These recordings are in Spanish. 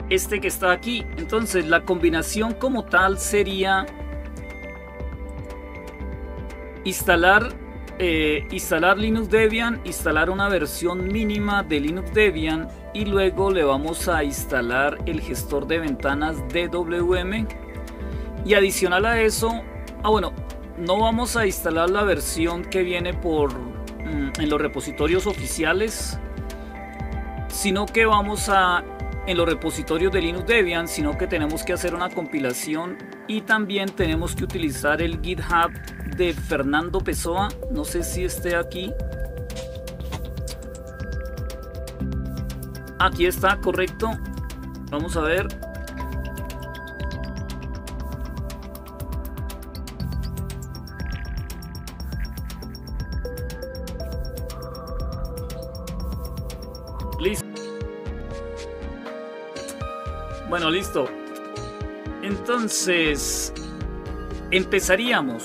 este que está aquí. Entonces la combinación como tal sería instalar Linux Debian, instalar una versión mínima de Linux Debian y luego le vamos a instalar el gestor de ventanas DWM. Y adicional a eso, bueno, no vamos a instalar la versión que viene en los repositorios oficiales, sino que vamos en los repositorios de Linux Debian, sino que tenemos que hacer una compilación y también tenemos que utilizar el GitHub de Fernando Pessoa. No sé si esté aquí. Aquí está, correcto. Vamos a ver. Listo. Bueno, listo. Entonces empezaríamos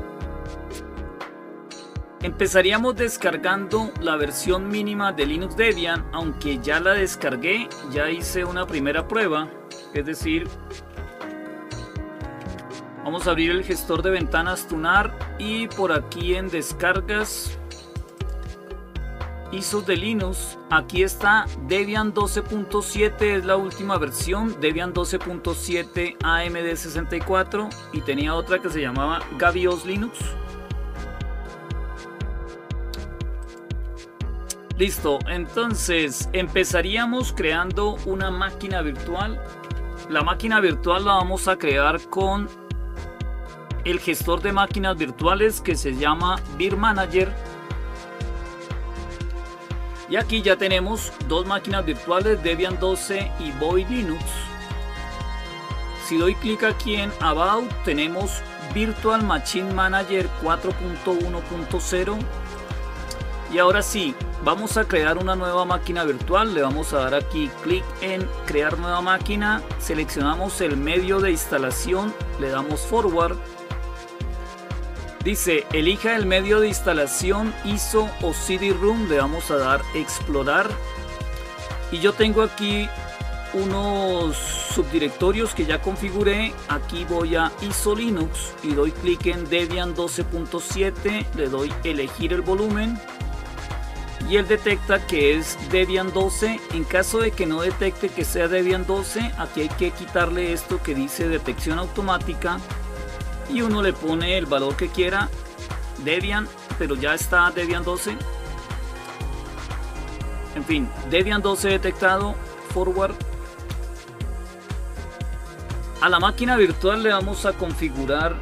descargando la versión mínima de Linux Debian, aunque ya la descargué, ya hice una primera prueba. Es decir, vamos a abrir el gestor de ventanas Tunar y por aquí en descargas ISOs de Linux, aquí está Debian 12.7, es la última versión, Debian 12.7 AMD64, y tenía otra que se llamaba Gavios Linux. Listo, entonces empezaríamos creando una máquina virtual. La máquina virtual la vamos a crear con el gestor de máquinas virtuales que se llama Vir Manager. Y aquí ya tenemos dos máquinas virtuales, Debian 12 y Void Linux. Si doy clic aquí en About, tenemos Virtual Machine Manager 4.1.0. Y ahora sí, vamos a crear una nueva máquina virtual. Le vamos a dar aquí clic en crear nueva máquina, seleccionamos el medio de instalación, le damos forward. Dice elija el medio de instalación, ISO o CD-ROM, le vamos a dar explorar. Y yo tengo aquí unos subdirectorios que ya configuré. Aquí voy a ISO Linux y doy clic en Debian 12.7, le doy elegir el volumen. Y él detecta que es Debian 12. En caso de que no detecte que sea Debian 12, aquí hay que quitarle esto que dice detección automática y uno le pone el valor que quiera, Debian, pero ya está Debian 12. En fin, Debian 12 detectado, forward. A la máquina virtual le vamos a configurar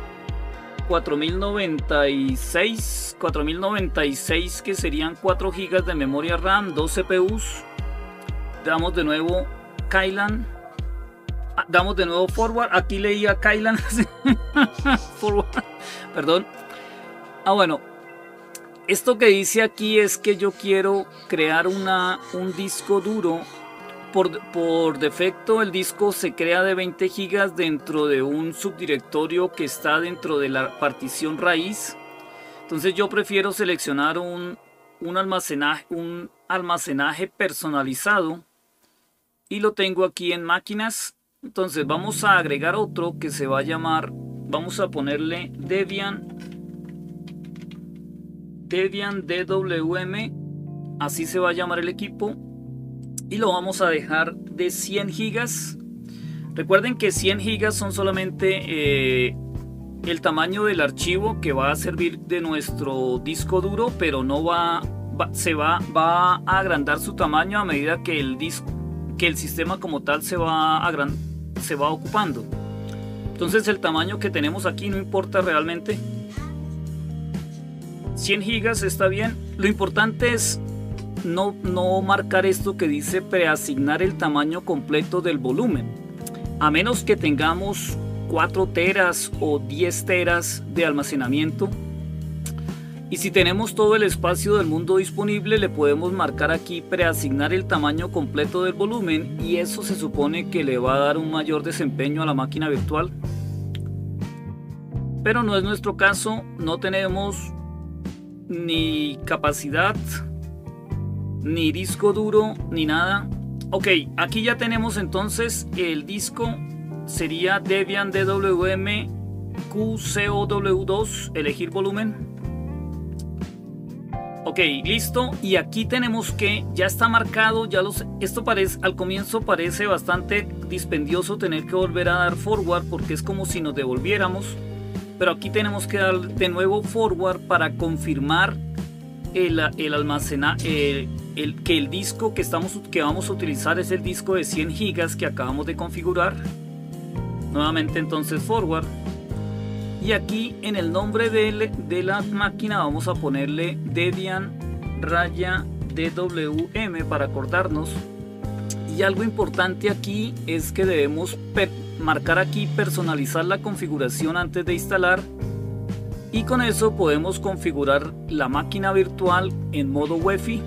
4096, que serían 4 GB de memoria RAM, 2 CPUs. Damos de nuevo Kailan. Damos de nuevo forward. Aquí leía Kailan. Forward. Perdón. Bueno. Esto que dice aquí es que yo quiero crear un disco duro. Por defecto el disco se crea de 20 GB dentro de un subdirectorio que está dentro de la partición raíz. Entonces yo prefiero seleccionar un almacenaje personalizado y lo tengo aquí en máquinas. Entonces vamos a agregar otro que se va a llamar, vamos a ponerle Debian DWM, así se va a llamar el equipo, y lo vamos a dejar de 100 GB. Recuerden que 100 GB son solamente el tamaño del archivo que va a servir de nuestro disco duro, pero no va a agrandar su tamaño a medida que el sistema como tal se va ocupando. Entonces el tamaño que tenemos aquí no importa realmente. 100 GB está bien. Lo importante es no marcar esto que dice preasignar el tamaño completo del volumen, a menos que tengamos 4 teras o 10 teras de almacenamiento. Y si tenemos todo el espacio del mundo disponible, le podemos marcar aquí preasignar el tamaño completo del volumen, y eso se supone que le va a dar un mayor desempeño a la máquina virtual. Pero no es nuestro caso, no tenemos ni capacidad, ni disco duro, ni nada. Ok, aquí ya tenemos entonces el disco. Sería Debian DWM QCOW2, elegir volumen. Ok, listo. Y aquí tenemos que, ya está marcado, esto parece, al comienzo parece bastante dispendioso tener que volver a dar forward porque es como si nos devolviéramos. Pero aquí tenemos que dar de nuevo forward para confirmar el almacenaje, que el disco que vamos a utilizar es el disco de 100 gigas que acabamos de configurar. Nuevamente entonces forward. Y aquí en el nombre de la máquina vamos a ponerle Debian DWM para acordarnos. Y algo importante aquí es que debemos marcar aquí personalizar la configuración antes de instalar. Y con eso podemos configurar la máquina virtual en modo Wi-Fi.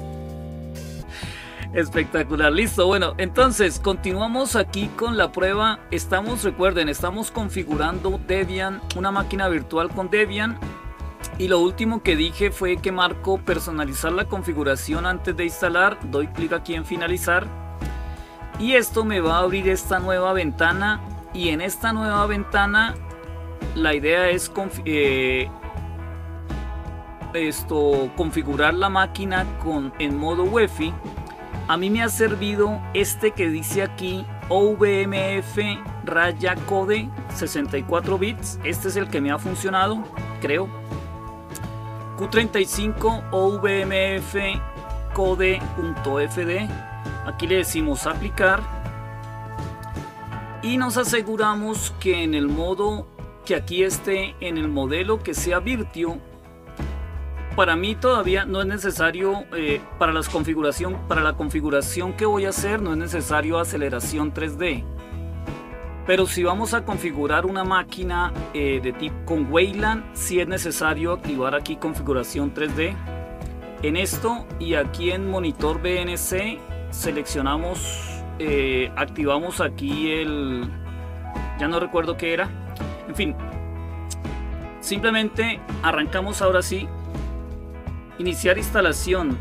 Espectacular, listo. Bueno, entonces continuamos aquí con la prueba. Recuerden, estamos configurando Debian, una máquina virtual con Debian. Y lo último que dije fue que marco personalizar la configuración antes de instalar. Doy clic aquí en finalizar. Y esto me va a abrir esta nueva ventana. Y en esta nueva ventana la idea es configurar la máquina en modo Wi-Fi. A mí me ha servido este que dice aquí OVMF raya code 64 bits. Este es el que me ha funcionado, creo. Q35 OVMF code.fd. Aquí le decimos aplicar. Y nos aseguramos que en el modo, que aquí esté en el modelo que sea Virtue. Para mí todavía no es necesario, para la configuración que voy a hacer no es necesario aceleración 3D. Pero si vamos a configurar una máquina de tipo con Wayland, sí es necesario activar aquí configuración 3D. En esto y aquí en monitor BNC seleccionamos, activamos aquí ya no recuerdo qué era. En fin, simplemente arrancamos ahora sí. Iniciar instalación.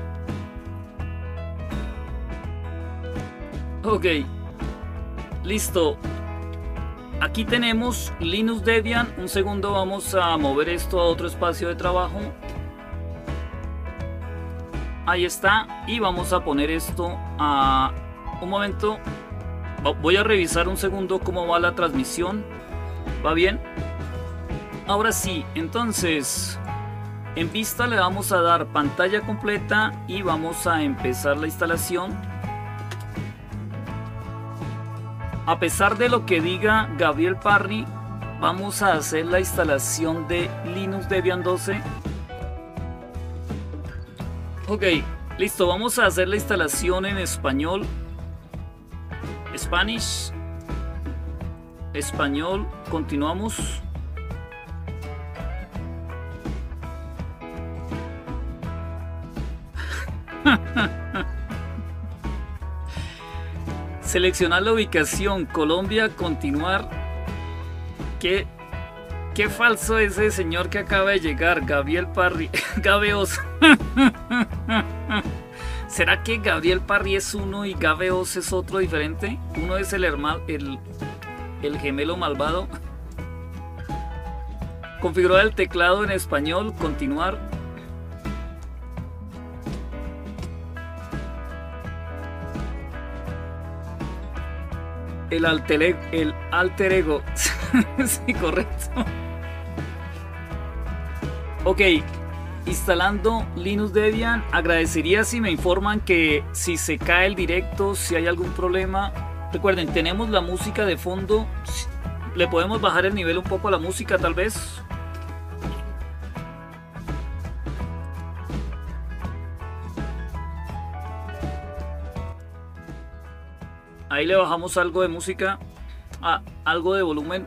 Ok, listo. Aquí tenemos Linux Debian. Un segundo, vamos a mover esto a otro espacio de trabajo. Ahí está. Y vamos a poner esto a un momento. Voy a revisar un segundo cómo va la transmisión. ¿Va bien? Ahora sí, entonces en vista le vamos a dar pantalla completa y vamos a empezar la instalación. A pesar de lo que diga Gabriel Parry, vamos a hacer la instalación de Linux Debian 12. Ok, listo, vamos a hacer la instalación en español. Spanish. Español, continuamos. Seleccionar la ubicación, Colombia, continuar. Qué falso ese señor que acaba de llegar, Gabriel Parry. Gabeos. ¿Será que Gabriel Parry es uno y Gabeos es otro diferente? Uno es el gemelo malvado. Configurar el teclado en español, continuar. El alter ego. Sí, correcto. Ok, instalando Linux Debian. Agradecería si me informan que si se cae el directo, si hay algún problema. Recuerden, tenemos la música de fondo. Le podemos bajar el nivel un poco a la música tal vez. Ahí le bajamos algo de música, algo de volumen.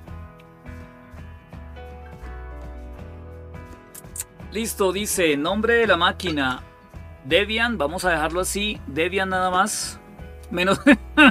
Listo, dice nombre de la máquina Debian, vamos a dejarlo así, Debian nada más. Menos.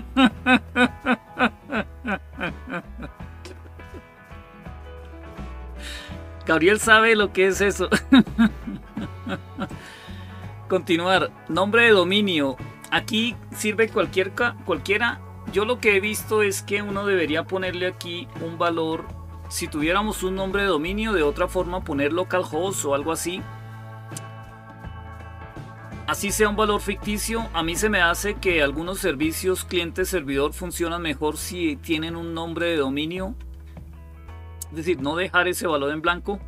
Gabriel sabe lo que es eso. Continuar, nombre de dominio. Aquí sirve cualquiera. Yo lo que he visto es que uno debería ponerle aquí un valor. Si tuviéramos un nombre de dominio, de otra forma poner localhost o algo así. Así sea un valor ficticio. A mí se me hace que algunos servicios cliente-servidor funcionan mejor si tienen un nombre de dominio. Es decir, no dejar ese valor en blanco.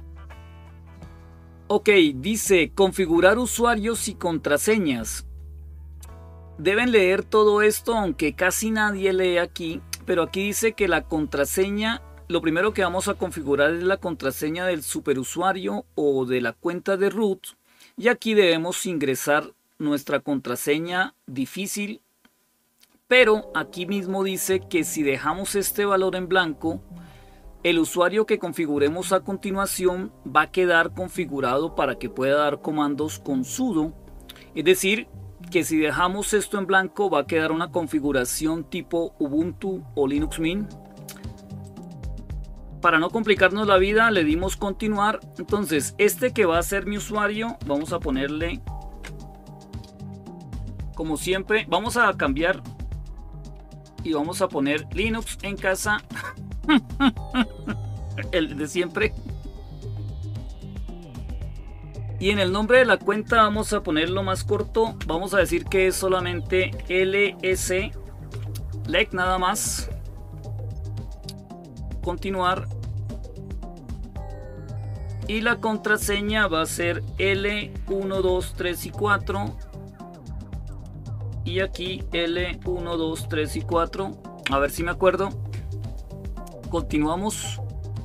Ok, dice configurar usuarios y contraseñas. Deben leer todo esto, aunque casi nadie lee aquí, pero aquí dice que la contraseña, lo primero que vamos a configurar es la contraseña del superusuario o de la cuenta de root, y aquí debemos ingresar nuestra contraseña difícil, pero aquí mismo dice que si dejamos este valor en blanco, el usuario que configuremos a continuación va a quedar configurado para que pueda dar comandos con sudo, es decir, que si dejamos esto en blanco va a quedar una configuración tipo Ubuntu o Linux Mint. Para no complicarnos la vida le dimos continuar. Entonces este que va a ser mi usuario, vamos a ponerle, como siempre, vamos a cambiar y vamos a poner Linux en casa. El de siempre. Y en el nombre de la cuenta vamos a ponerlo más corto. Vamos a decir que es solamente ls lec nada más. Continuar. Y la contraseña va a ser L1, 2, 3 y 4. Y aquí L1, 2, 3 y 4. A ver si me acuerdo. Continuamos.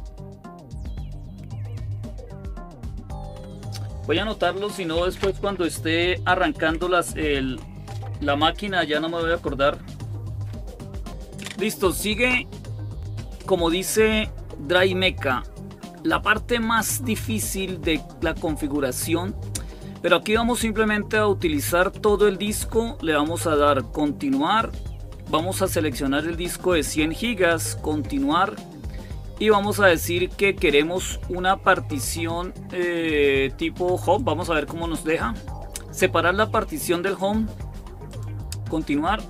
Voy a anotarlo, si no después cuando esté arrancando la máquina ya no me voy a acordar. Listo, sigue como dice DryMeca, la parte más difícil de la configuración. Pero aquí vamos simplemente a utilizar todo el disco, le vamos a dar continuar, vamos a seleccionar el disco de 100 gigas, continuar. Y vamos a decir que queremos una partición tipo home. Vamos a ver cómo nos deja. Separar la partición del home. Continuar.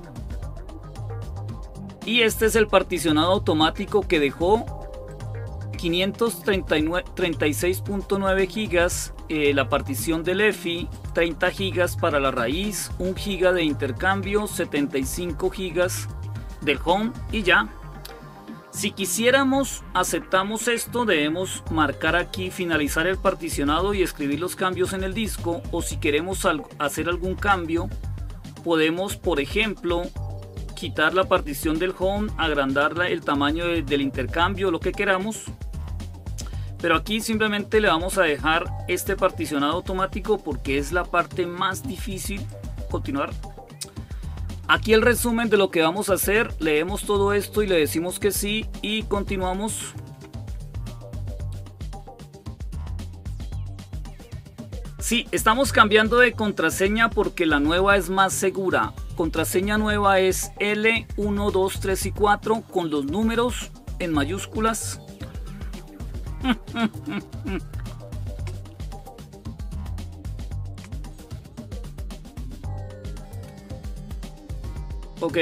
Y este es el particionado automático que dejó 536.9 gigas. La partición del EFI. 30 gigas para la raíz. 1 giga de intercambio. 75 gigas del home. Y ya. Si quisiéramos, aceptamos esto, debemos marcar aquí finalizar el particionado y escribir los cambios en el disco. O si queremos hacer algún cambio, podemos, por ejemplo, quitar la partición del home, agrandarla el tamaño del intercambio, lo que queramos. Pero aquí simplemente le vamos a dejar este particionado automático porque es la parte más difícil. Continuar. Aquí el resumen de lo que vamos a hacer, leemos todo esto y le decimos que sí y continuamos. Sí, estamos cambiando de contraseña porque la nueva es más segura. Contraseña nueva es L1, 2, 3 y 4 con los números en mayúsculas. Ok.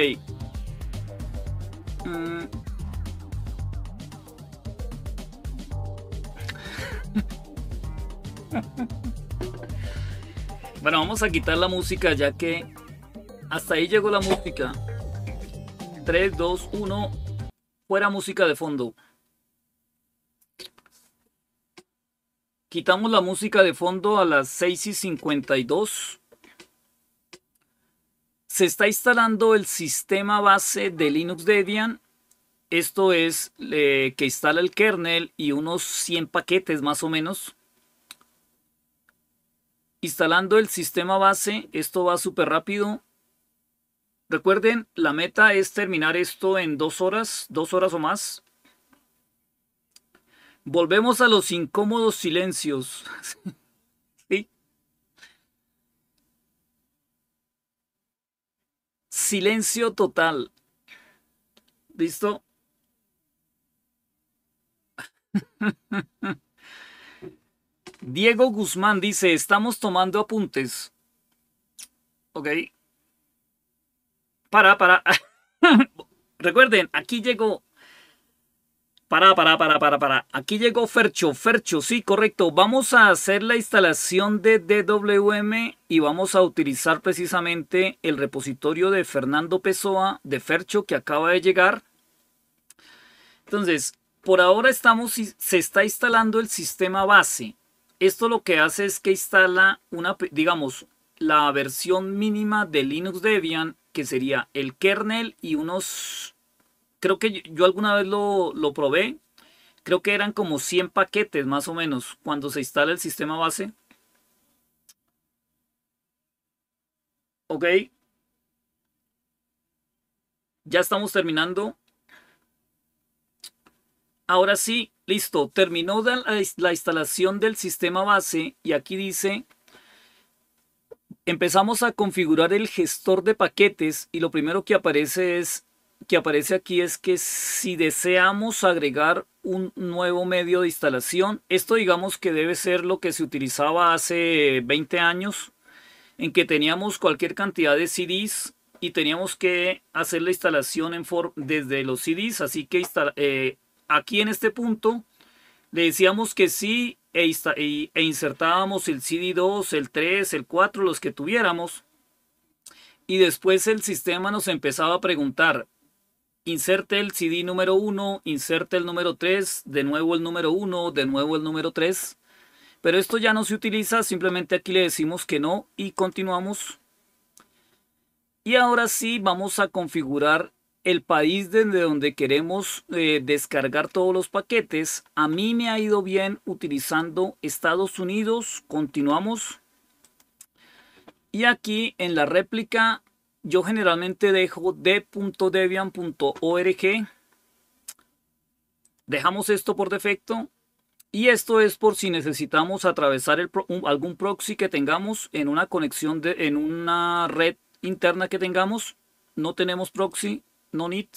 Bueno, vamos a quitar la música ya que hasta ahí llegó la música. 3, 2, 1. Fuera música de fondo. Quitamos la música de fondo a las 6:52. Se está instalando el sistema base de Linux Debian. Esto es que instala el kernel y unos 100 paquetes más o menos. Instalando el sistema base, esto va súper rápido. Recuerden, la meta es terminar esto en 2 horas o más. Volvemos a los incómodos silencios. ¿Sí? Silencio total. ¿Listo? Diego Guzmán dice, estamos tomando apuntes. Ok. Para. Recuerden, aquí llegó. Para. Aquí llegó Fercho. Fercho, sí, correcto. Vamos a hacer la instalación de DWM y vamos a utilizar precisamente el repositorio de Fernando Pessoa de Fercho que acaba de llegar. Entonces, por ahora se está instalando el sistema base. Esto lo que hace es que instala digamos, la versión mínima de Linux Debian, que sería el kernel y unos, creo que yo alguna vez lo probé, creo que eran como 100 paquetes más o menos cuando se instala el sistema base. Ok, ya estamos terminando. Ahora sí, listo, terminó la instalación del sistema base y aquí dice, empezamos a configurar el gestor de paquetes y lo primero que aparece aquí es que si deseamos agregar un nuevo medio de instalación, esto digamos que debe ser lo que se utilizaba hace 20 años, en que teníamos cualquier cantidad de CDs y teníamos que hacer la instalación desde los CDs, así que aquí en este punto le decíamos que sí e insertábamos el CD2, el 3, el 4, los que tuviéramos. Y después el sistema nos empezaba a preguntar, inserte el CD número 1, inserte el número 3, de nuevo el número 1, de nuevo el número 3. Pero esto ya no se utiliza, simplemente aquí le decimos que no y continuamos. Y ahora sí vamos a configurar el país desde donde queremos descargar todos los paquetes. A mí me ha ido bien utilizando Estados Unidos. Continuamos. Y aquí en la réplica yo generalmente dejo d.debian.org. Dejamos esto por defecto. Y esto es por si necesitamos atravesar algún proxy que tengamos en una conexión en una red interna que tengamos. No tenemos proxy. No need.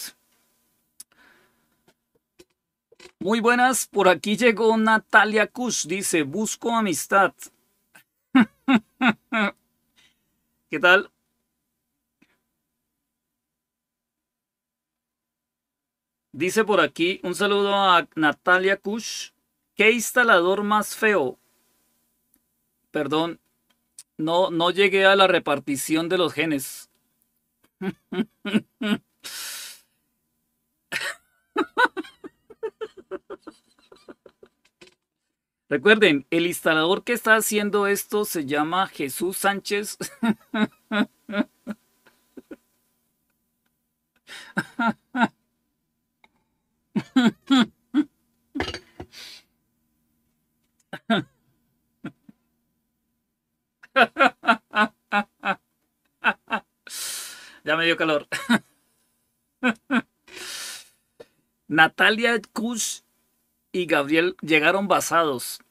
Muy buenas, por aquí llegó Natalia Kush, dice, busco amistad. ¿Qué tal? Dice por aquí, un saludo a Natalia Kush. ¿Qué instalador más feo? Perdón, no llegué a la repartición de los genes. Recuerden, el instalador que está haciendo esto se llama Jesús Sánchez. Ya me dio calor. Natalia Kush y Gabriel llegaron basados.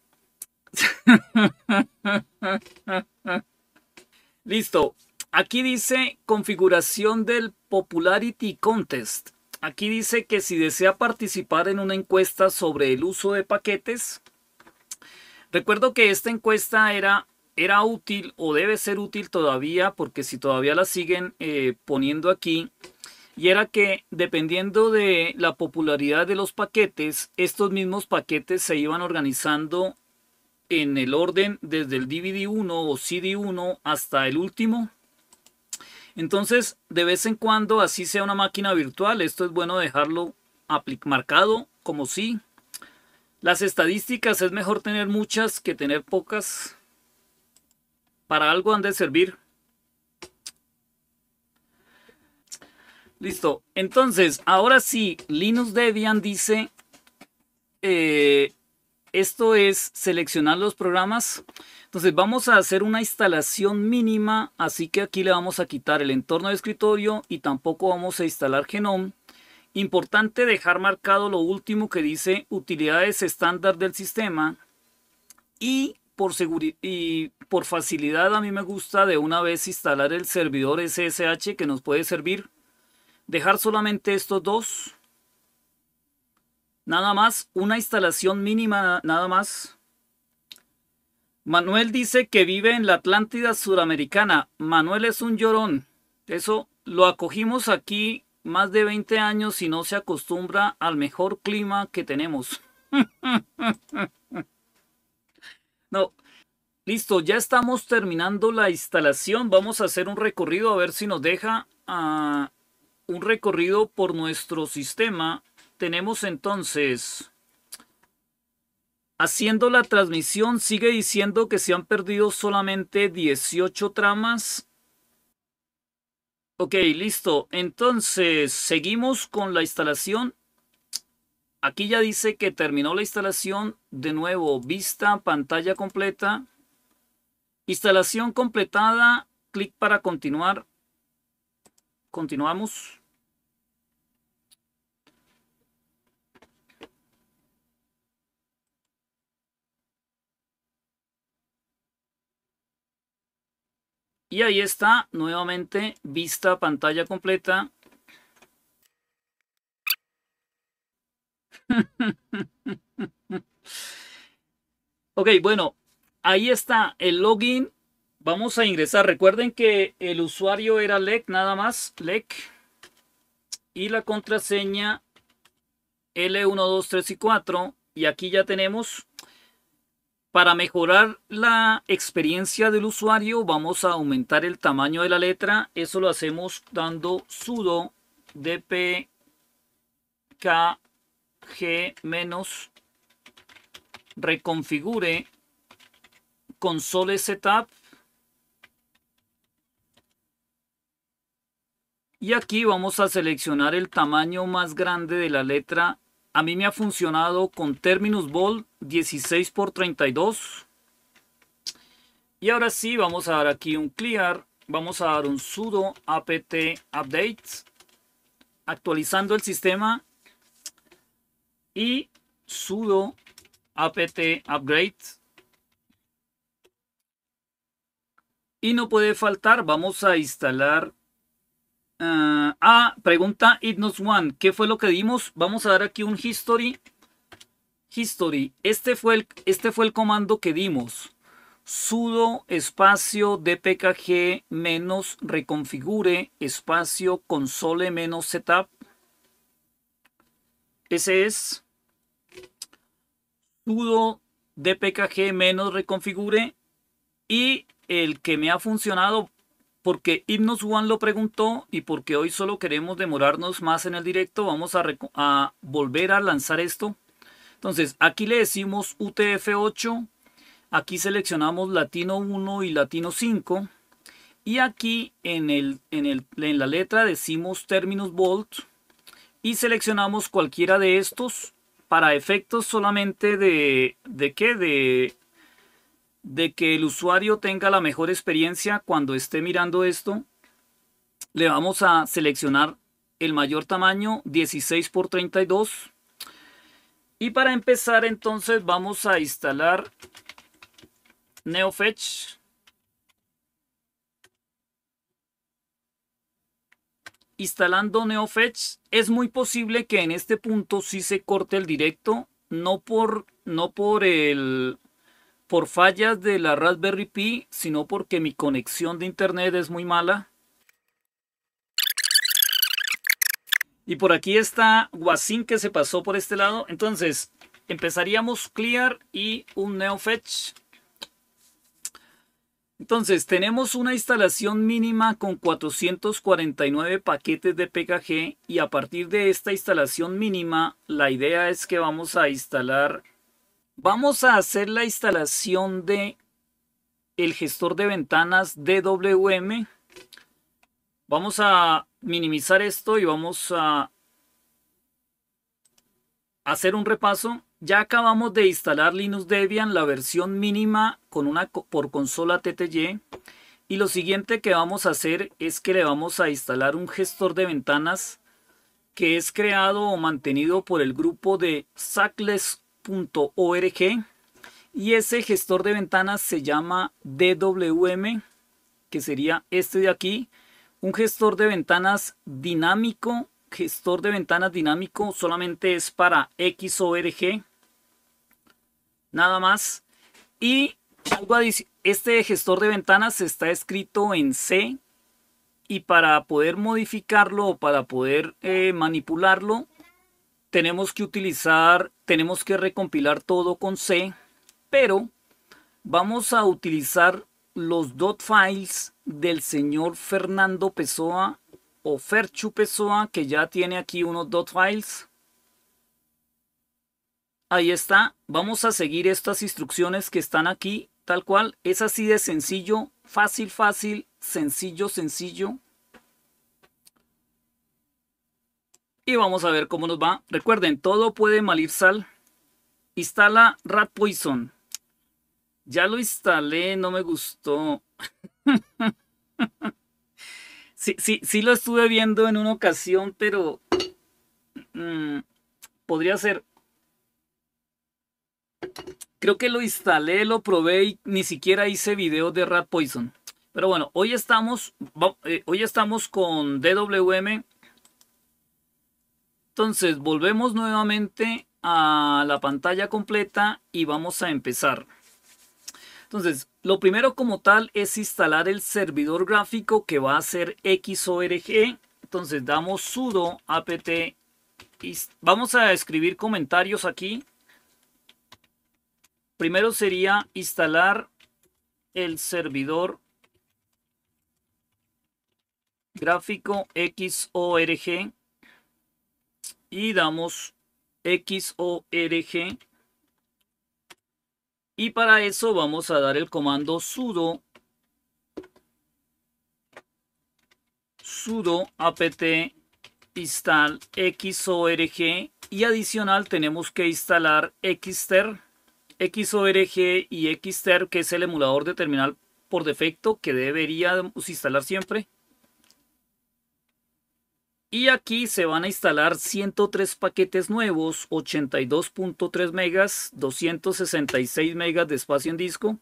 Listo. Aquí dice configuración del Popularity Contest. Aquí dice que si desea participar en una encuesta sobre el uso de paquetes. Recuerdo que esta encuesta era útil o debe ser útil todavía, porque si todavía la siguen poniendo aquí, y era que dependiendo de la popularidad de los paquetes, estos mismos paquetes se iban organizando en el orden desde el DVD1 o CD1 hasta el último. Entonces, de vez en cuando, así sea una máquina virtual, esto es bueno dejarlo marcado como sí. Las estadísticas es mejor tener muchas que tener pocas. Para algo han de servir. Listo. Entonces, ahora sí, Linux Debian dice, esto es seleccionar los programas. Entonces vamos a hacer una instalación mínima, así que aquí le vamos a quitar el entorno de escritorio y tampoco vamos a instalar Genome. Importante dejar marcado lo último que dice utilidades estándar del sistema, y por facilidad a mí me gusta de una vez instalar el servidor SSH que nos puede servir. Dejar solamente estos dos. Nada más, una instalación mínima nada más. Manuel dice que vive en la Atlántida suramericana. Manuel es un llorón. Eso lo acogimos aquí más de 20 años y no se acostumbra al mejor clima que tenemos. No, listo, ya estamos terminando la instalación. Vamos a hacer un recorrido a ver si nos deja un recorrido por nuestro sistema. Tenemos entonces, haciendo la transmisión, sigue diciendo que se han perdido solamente 18 tramas. Ok, listo. Entonces, seguimos con la instalación. Aquí ya dice que terminó la instalación. De nuevo, vista, pantalla completa. Instalación completada. Clic para continuar. Continuamos. Y ahí está, nuevamente, vista, pantalla completa. Ok, bueno, ahí está el login. Vamos a ingresar. Recuerden que el usuario era LEC, nada más, LEC. Y la contraseña L1, 2, 3 y 4. Y aquí ya tenemos. Para mejorar la experiencia del usuario, vamos a aumentar el tamaño de la letra. Eso lo hacemos dando sudo dpkg menos reconfigure console setup. Y aquí vamos a seleccionar el tamaño más grande de la letra. A mí me ha funcionado con Terminus Bold 16 por 32. Y ahora sí, vamos a dar aquí un clear. Vamos a dar un sudo apt update. Actualizando el sistema. Y sudo apt upgrade. Y no puede faltar, vamos a instalar. Pregunta Idnos One, ¿qué fue lo que dimos? Vamos a dar aquí un history. History, este fue el comando que dimos. Sudo espacio dpkg menos reconfigure espacio console menos setup. Ese es sudo dpkg menos reconfigure. Y el que me ha funcionado, porque Hypnos One lo preguntó y porque hoy solo queremos demorarnos más en el directo, vamos a volver a lanzar esto. Entonces aquí le decimos UTF-8, aquí seleccionamos Latino 1 y Latino 5 y aquí en la letra decimos Terminus Bold y seleccionamos cualquiera de estos para efectos solamente de que el usuario tenga la mejor experiencia cuando esté mirando esto. Le vamos a seleccionar el mayor tamaño 16 por 32. Y para empezar entonces vamos a instalar NeoFetch. Instalando NeoFetch, es muy posible que en este punto sí se corte el directo, no por fallas de la Raspberry Pi, sino porque mi conexión de internet es muy mala. Y por aquí está Wasim, que se pasó por este lado. Entonces empezaríamos clear y un NeoFetch. Entonces tenemos una instalación mínima con 449 paquetes de PKG y a partir de esta instalación mínima la idea es que vamos a hacer la instalación de el gestor de ventanas DWM. Vamos a minimizar esto y vamos a hacer un repaso. Ya acabamos de instalar Linux Debian, la versión mínima por consola TTY. Y lo siguiente que vamos a hacer es que le vamos a instalar un gestor de ventanas que es creado o mantenido por el grupo de sackless.org. Y ese gestor de ventanas se llama DWM, que sería este de aquí. Un gestor de ventanas dinámico. Gestor de ventanas dinámico solamente es para XORG. Nada más. Y este gestor de ventanas está escrito en C y para poder modificarlo o para poder manipularlo, tenemos que recompilar todo con C, pero vamos a utilizar los .files del señor Fernando Pessoa o Ferchu Pessoa, que ya tiene aquí unos .files. Ahí está, vamos a seguir estas instrucciones que están aquí, tal cual, es así de sencillo, fácil, fácil, sencillo, sencillo. Y vamos a ver cómo nos va. Recuerden, todo puede malir sal. Instala Rat Poison. Ya lo instalé, no me gustó. Sí lo estuve viendo en una ocasión, pero podría ser. Creo que lo instalé, lo probé y ni siquiera hice video de Rat Poison. Pero bueno, hoy estamos con DWM. Entonces volvemos nuevamente a la pantalla completa y vamos a empezar. Entonces, lo primero como tal es instalar el servidor gráfico que va a ser XORG. Entonces damos sudo apt. Vamos a escribir comentarios aquí. Primero sería instalar el servidor gráfico XORG. Y damos XORG. Y para eso vamos a dar el comando sudo apt install XORG. Y adicional tenemos que instalar Xter. XORG y Xter, que es el emulador de terminal por defecto que deberíamos instalar siempre. Y aquí se van a instalar 103 paquetes nuevos, 82.3 megas, 266 megas de espacio en disco.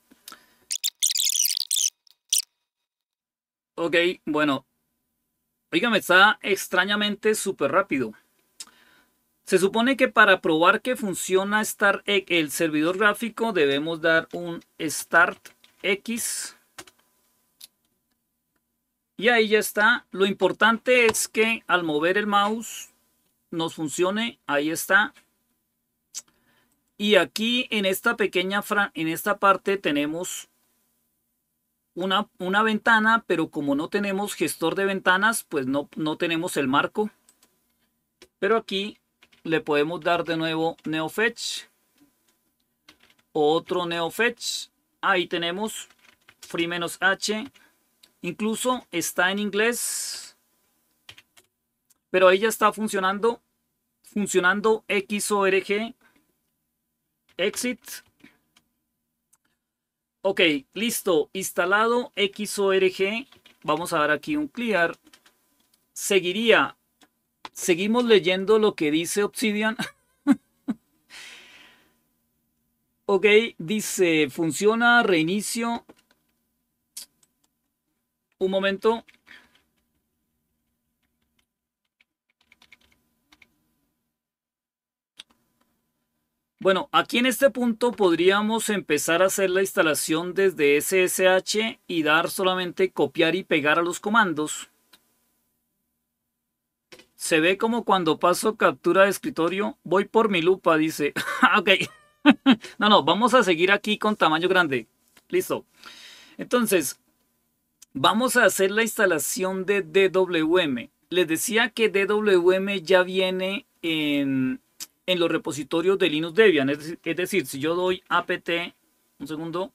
Ok, bueno. Oigan, está extrañamente súper rápido. Se supone que para probar que funciona el servidor gráfico debemos dar un Start X. Y ahí ya está. Lo importante es que al mover el mouse nos funcione. Ahí está. Y aquí en esta pequeña en esta parte tenemos una ventana, pero como no tenemos gestor de ventanas, pues no tenemos el marco. Pero aquí le podemos dar de nuevo NeoFetch. Otro NeoFetch. Ahí tenemos free-h. Incluso está en inglés, pero ahí ya está funcionando XORG. Exit. Ok, listo, instalado XORG. Vamos a dar aquí un clear. Seguimos leyendo lo que dice Obsidian. Ok, dice funciona, reinicio. Un momento. Bueno, aquí en este punto podríamos empezar a hacer la instalación desde SSH y dar solamente copiar y pegar a los comandos. Se ve como cuando paso captura de escritorio. Voy por mi lupa, dice. Ok. No, vamos a seguir aquí con tamaño grande. Listo. Entonces, vamos a hacer la instalación de DWM. Les decía que DWM ya viene en los repositorios de Linux Debian. Es decir, si yo doy apt, un segundo.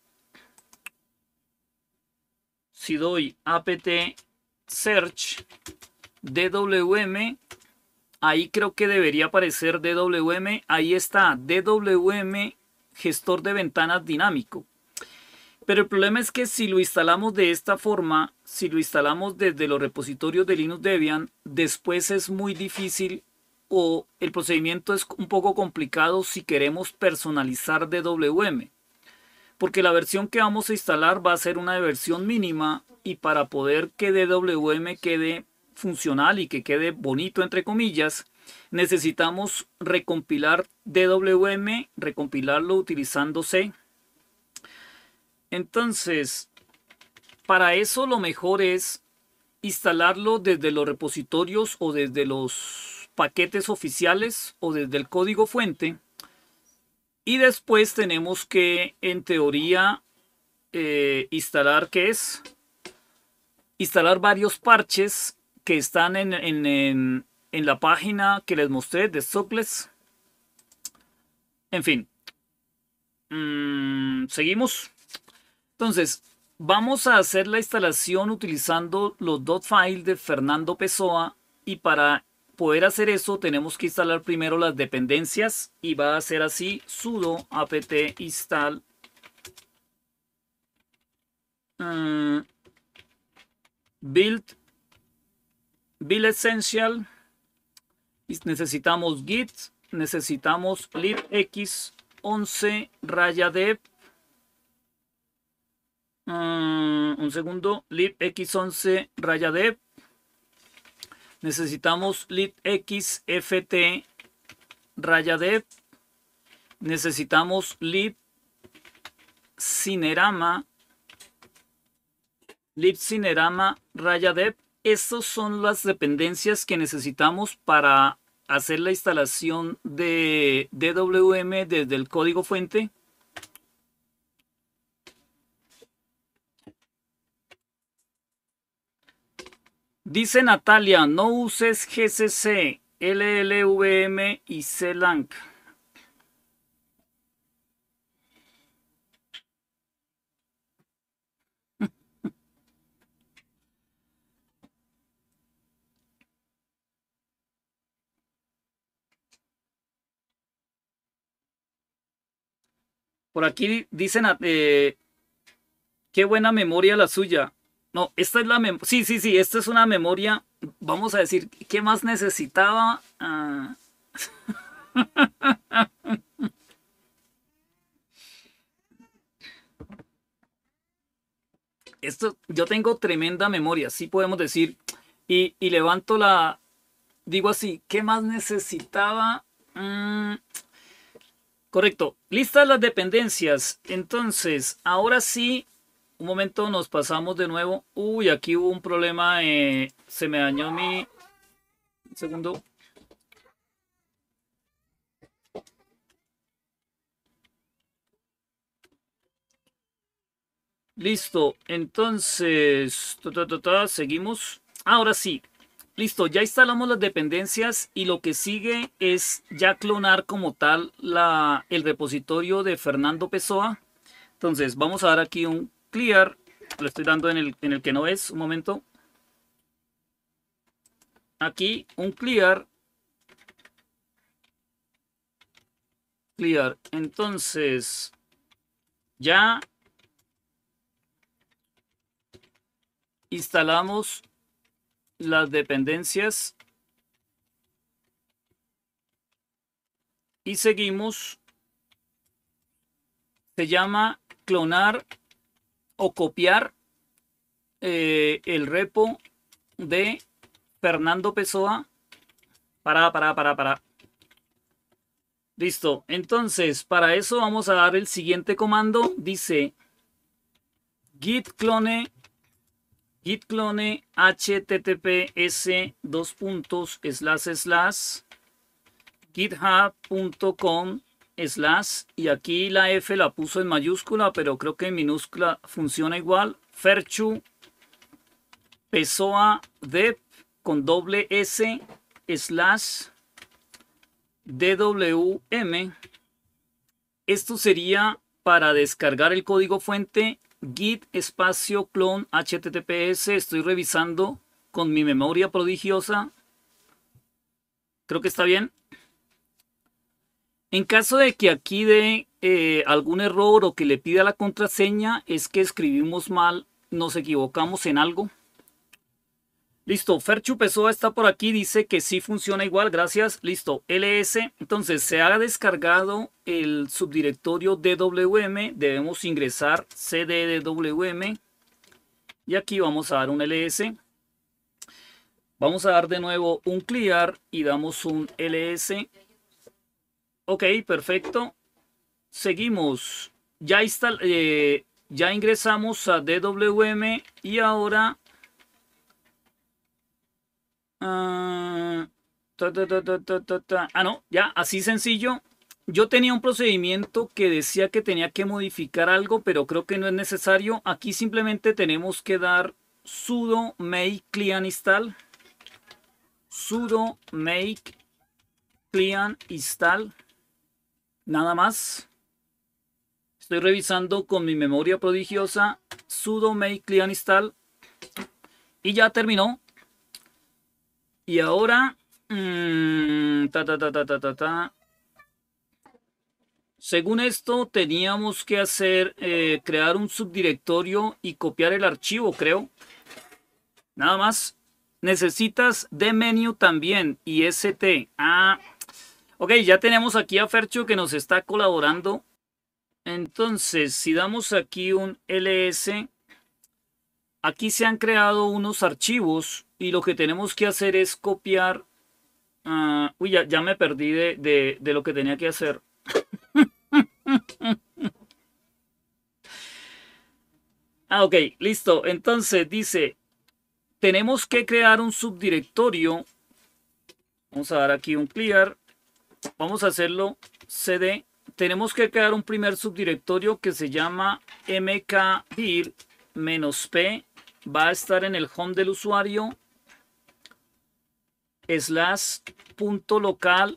Si doy apt search DWM, ahí creo que debería aparecer DWM. Ahí está, DWM gestor de ventanas dinámico. Pero el problema es que si lo instalamos de esta forma, si lo instalamos desde los repositorios de Linux Debian, después es muy difícil o el procedimiento es un poco complicado si queremos personalizar DWM. Porque la versión que vamos a instalar va a ser una versión mínima y para poder que DWM quede funcional y que quede bonito entre comillas, necesitamos recompilar DWM, recompilarlo utilizando C. Entonces, para eso lo mejor es instalarlo desde los repositorios o desde los paquetes oficiales o desde el código fuente. Y después tenemos que, en teoría, instalar, ¿qué es? Instalar varios parches que están en la página que les mostré de Sockless. En fin. Seguimos. Entonces, vamos a hacer la instalación utilizando los .files de Fernando Pessoa. Y para poder hacer eso tenemos que instalar primero las dependencias. Y va a ser así: sudo apt install build essential. Necesitamos git, necesitamos libx11 dev. Un segundo, libx11 dev. Necesitamos libxft dev. Necesitamos libcinerama dev. Estas son las dependencias que necesitamos para hacer la instalación de DWM desde el código fuente. Dice Natalia, no uses GCC, LLVM y CLang. Por aquí dicen, qué buena memoria la suya. No, esta es la memoria. Sí, esta es una memoria. Vamos a decir, ¿qué más necesitaba? Esto, yo tengo tremenda memoria, sí podemos decir. Y levanto la... Digo así, ¿qué más necesitaba? Correcto. Listas las dependencias. Entonces, ahora sí, un momento, nos pasamos de nuevo. Uy, aquí hubo un problema. Se me dañó mi... Un segundo. Listo. Entonces, seguimos. Ahora sí. Listo, ya instalamos las dependencias y lo que sigue es ya clonar como tal el repositorio de Fernando Pessoa. Entonces vamos a dar aquí un clear, lo estoy dando en el que no es, un momento. Aquí un clear. Entonces ya instalamos las dependencias y seguimos. Se llama clonar o copiar el repo de Fernando Pessoa. Para. Listo. Entonces, para eso vamos a dar el siguiente comando. Dice git clone https github.com/ y aquí la F la puso en mayúscula, pero creo que en minúscula funciona igual. Ferchu Pessoa dev con doble S / DWM. Esto sería para descargar el código fuente. Git espacio clone https. Estoy revisando con mi memoria prodigiosa. Creo que está bien. En caso de que aquí dé algún error o que le pida la contraseña, es que escribimos mal, nos equivocamos en algo. Listo, Ferchu Pessoa está por aquí, dice que sí funciona igual, gracias. Listo, ls. Entonces se ha descargado el subdirectorio DWM, debemos ingresar cd DWM y aquí vamos a dar un ls. Vamos a dar de nuevo un clear y damos un ls. Ok, perfecto. Seguimos. Ya ingresamos a DWM y ahora Ah, no, ya, así sencillo. Yo tenía un procedimiento que decía que tenía que modificar algo, pero creo que no es necesario. Aquí simplemente tenemos que dar sudo make clean install. Sudo make clean install. Nada más. Estoy revisando con mi memoria prodigiosa. Sudo make clean install. Y ya terminó. Y ahora... Según esto, teníamos que hacer, crear un subdirectorio y copiar el archivo, creo. Nada más. Necesitas dmenu también y st. Ah, ok, ya tenemos aquí a Fercho que nos está colaborando. Entonces, si damos aquí un ls, aquí se han creado unos archivos y lo que tenemos que hacer es copiar. Uy, ya me perdí de lo que tenía que hacer. Ok, listo. Entonces dice, tenemos que crear un subdirectorio. Vamos a dar aquí un clear. Vamos a hacerlo cd. Tenemos que crear un primer subdirectorio que se llama mkdir-p. Va a estar en el home del usuario. /local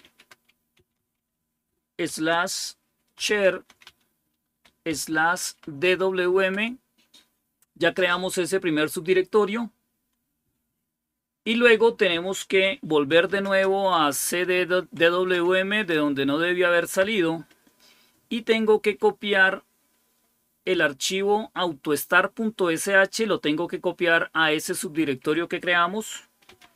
/share /dwm. Ya creamos ese primer subdirectorio. Y luego tenemos que volver de nuevo a cd-dwm de donde no debía haber salido. Y tengo que copiar el archivo autostar.sh. Lo tengo que copiar a ese subdirectorio que creamos.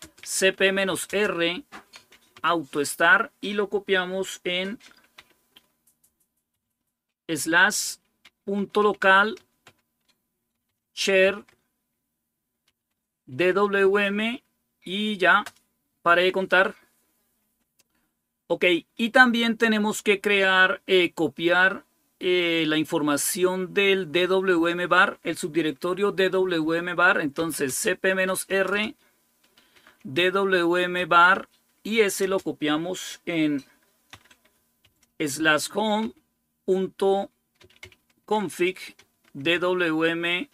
cp-r autostar y lo copiamos en /local share dwm y ya paré de contar. Ok, y también tenemos que crear, copiar la información del dwm bar, el subdirectorio dwm bar. Entonces cp-r dwm bar y ese lo copiamos en /home.config dwm.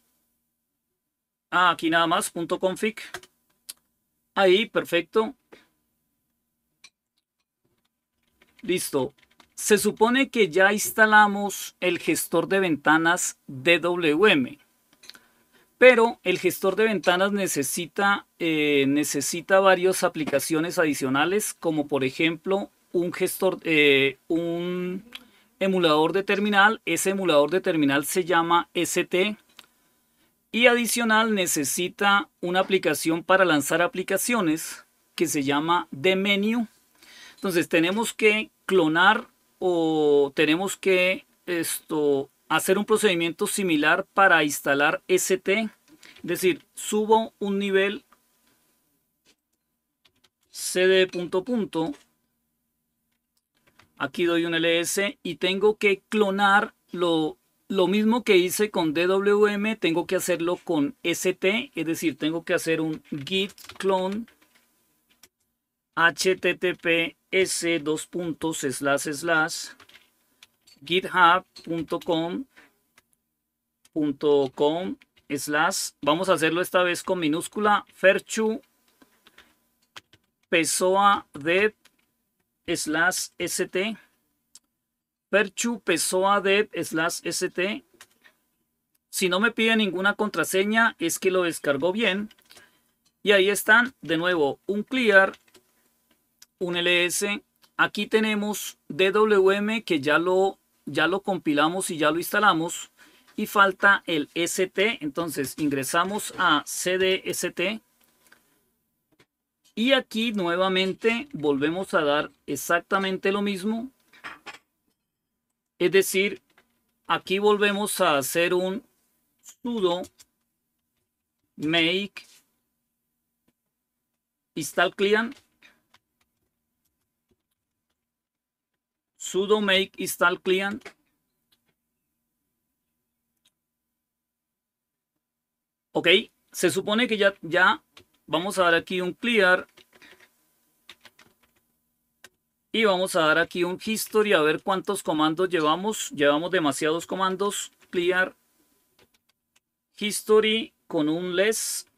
Aquí nada más, .config. Ahí, perfecto. Listo. Se supone que ya instalamos el gestor de ventanas DWM. Pero el gestor de ventanas necesita varias aplicaciones adicionales, como por ejemplo un emulador de terminal. Ese emulador de terminal se llama ST. Y adicional necesita una aplicación para lanzar aplicaciones que se llama dmenu. Entonces tenemos que clonar o tenemos que hacer un procedimiento similar para instalar ST. Es decir, subo un nivel cd ... Aquí doy un ls y tengo que clonar lo mismo que hice con DWM, tengo que hacerlo con ST. Es decir, tengo que hacer un git clone https://github.com/, vamos a hacerlo esta vez con minúscula, ferchu pessoa dev /st, ferchu pessoa dev /st. Si no me pide ninguna contraseña es que lo descargó bien. Y ahí están, de nuevo, un clear, un ls. Aquí tenemos DWM que ya lo compilamos y ya lo instalamos. Y falta el ST. Entonces ingresamos a cdst. Y aquí nuevamente volvemos a dar exactamente lo mismo. Es decir, aquí volvemos a hacer un sudo make install clean. Sudo make install clean. Ok, se supone que ya vamos a dar aquí un clear y vamos a dar aquí un history a ver cuántos comandos llevamos. Llevamos demasiados comandos. Clear history con un less.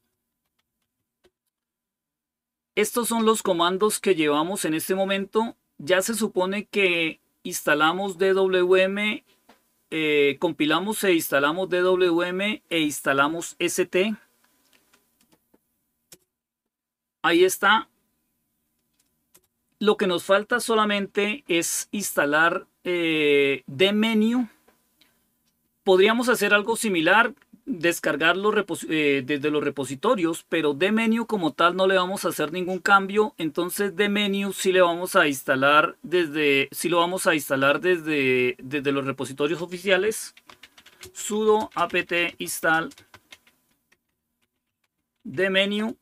Estos son los comandos que llevamos en este momento. Ya se supone que instalamos DWM, compilamos e instalamos DWM e instalamos ST. Ahí está. Lo que nos falta solamente es instalar dmenu. Podríamos hacer algo similar, descargarlo desde los repositorios, pero dmenu como tal no le vamos a hacer ningún cambio. Entonces dmenu sí le vamos a instalar desde, sí lo vamos a instalar desde los repositorios oficiales. Sudo apt install dmenu.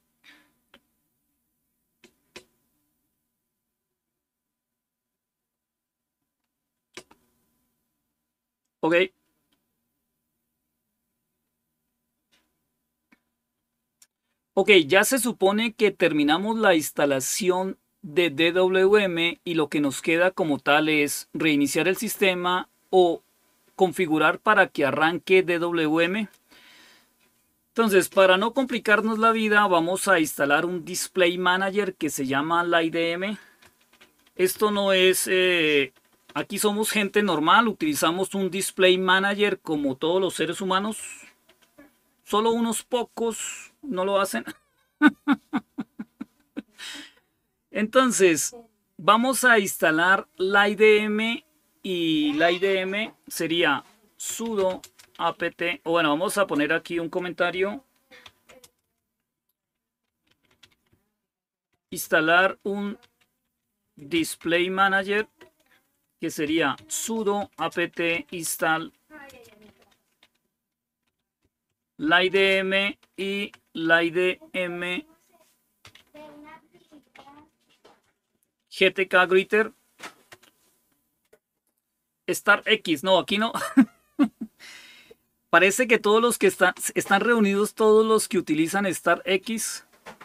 Ok. Ok, ya se supone que terminamos la instalación de DWM y lo que nos queda como tal es reiniciar el sistema o configurar para que arranque DWM. Entonces, para no complicarnos la vida, vamos a instalar un Display Manager que se llama LightDM. Esto no es... aquí somos gente normal, utilizamos un Display Manager como todos los seres humanos. Solo unos pocos no lo hacen. Entonces, vamos a instalar LightDM y LightDM sería sudo apt, o bueno, vamos a poner aquí un comentario. Instalar un Display Manager que sería sudo apt install LightDM y LightDM GTK Greeter Start X. No, aquí no. Parece que todos los que están reunidos, todos los que utilizan Start X.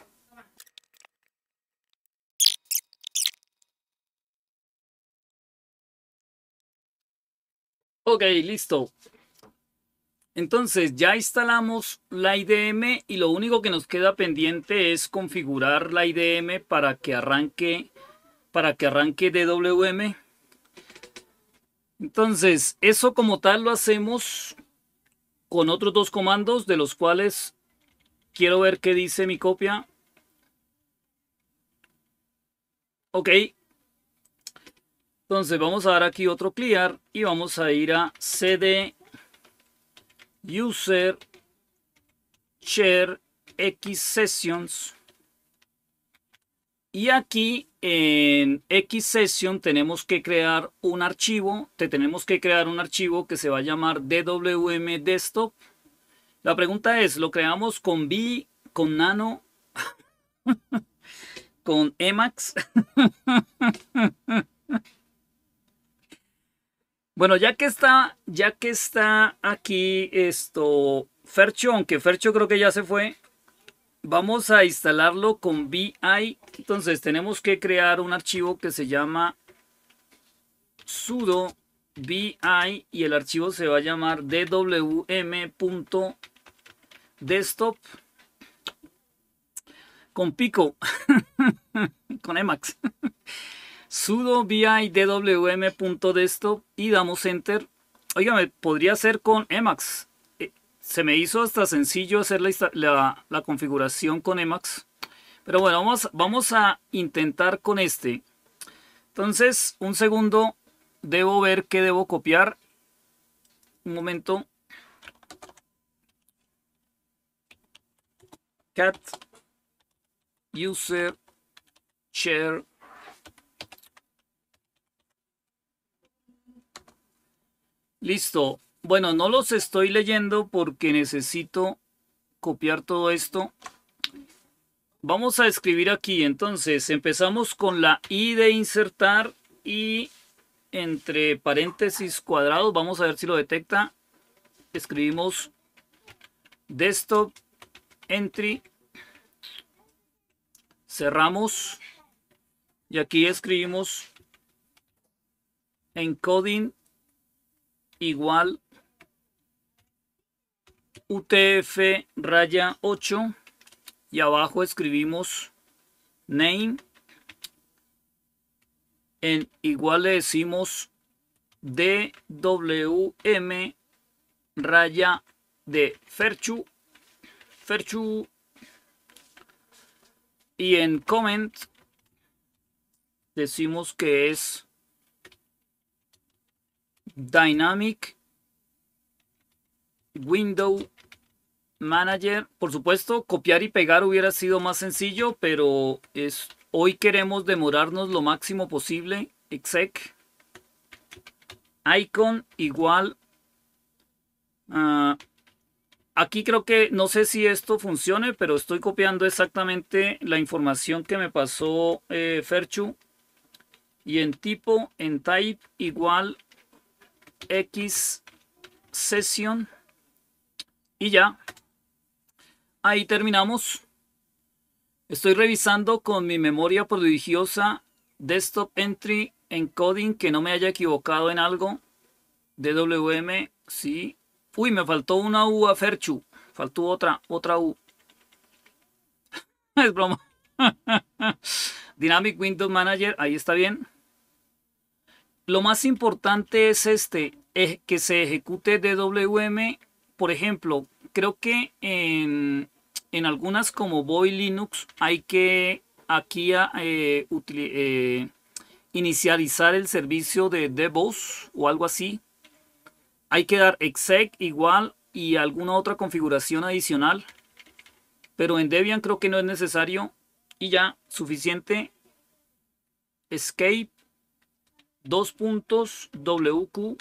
Ok, listo. Entonces ya instalamos la IDM y lo único que nos queda pendiente es configurar la IDM para que arranque DWM. Entonces eso como tal lo hacemos con otros dos comandos de los cuales quiero ver qué dice mi copia. Ok. Entonces vamos a dar aquí otro clear y vamos a ir a cd user share x sessions y aquí en x session tenemos que crear un archivo, que se va a llamar DWM desktop. La pregunta es, ¿lo creamos con V, con Nano, con Emacs? Bueno, ya que está aquí Fercho, aunque Fercho creo que ya se fue, vamos a instalarlo con VI. Entonces tenemos que crear un archivo que se llama sudo VI y el archivo se va a llamar dwm.desktop con pico, con Emacs. Sudo vi dwm.desktop y damos enter. Oiga, podría ser con Emacs. Se me hizo hasta sencillo hacer la configuración con Emacs. Pero bueno, vamos a intentar con este. Entonces, un segundo. Debo ver qué debo copiar. Un momento. Cat user share. Listo. Bueno, no los estoy leyendo porque necesito copiar todo esto. Vamos a escribir aquí. Entonces, empezamos con la I de insertar y entre paréntesis cuadrados, vamos a ver si lo detecta. Escribimos desktop entry Cerramos y aquí escribimos encoding igual UTF raya 8 y abajo escribimos name, en igual le decimos DWM raya de Ferchu y en comment decimos que es Dynamic Window Manager. Por supuesto, copiar y pegar hubiera sido más sencillo, pero hoy queremos demorarnos lo máximo posible. Exec icon igual. Aquí creo que no sé si esto funcione, pero estoy copiando exactamente la información que me pasó Ferchu. Y en tipo, en type igual X session. Y ya. Ahí terminamos. Estoy revisando con mi memoria prodigiosa desktop entry encoding que no me haya equivocado en algo. DWM, sí. Uy, me faltó una U a Ferchu. Faltó otra U. Es broma. Dynamic Window Manager, ahí está bien. Lo más importante es que se ejecute DWM. Por ejemplo, creo que en algunas como Boy Linux hay que aquí inicializar el servicio de DBoss o algo así. Hay que dar exec igual y alguna otra configuración adicional. Pero en Debian creo que no es necesario. Y ya, suficiente. Escape, WQ.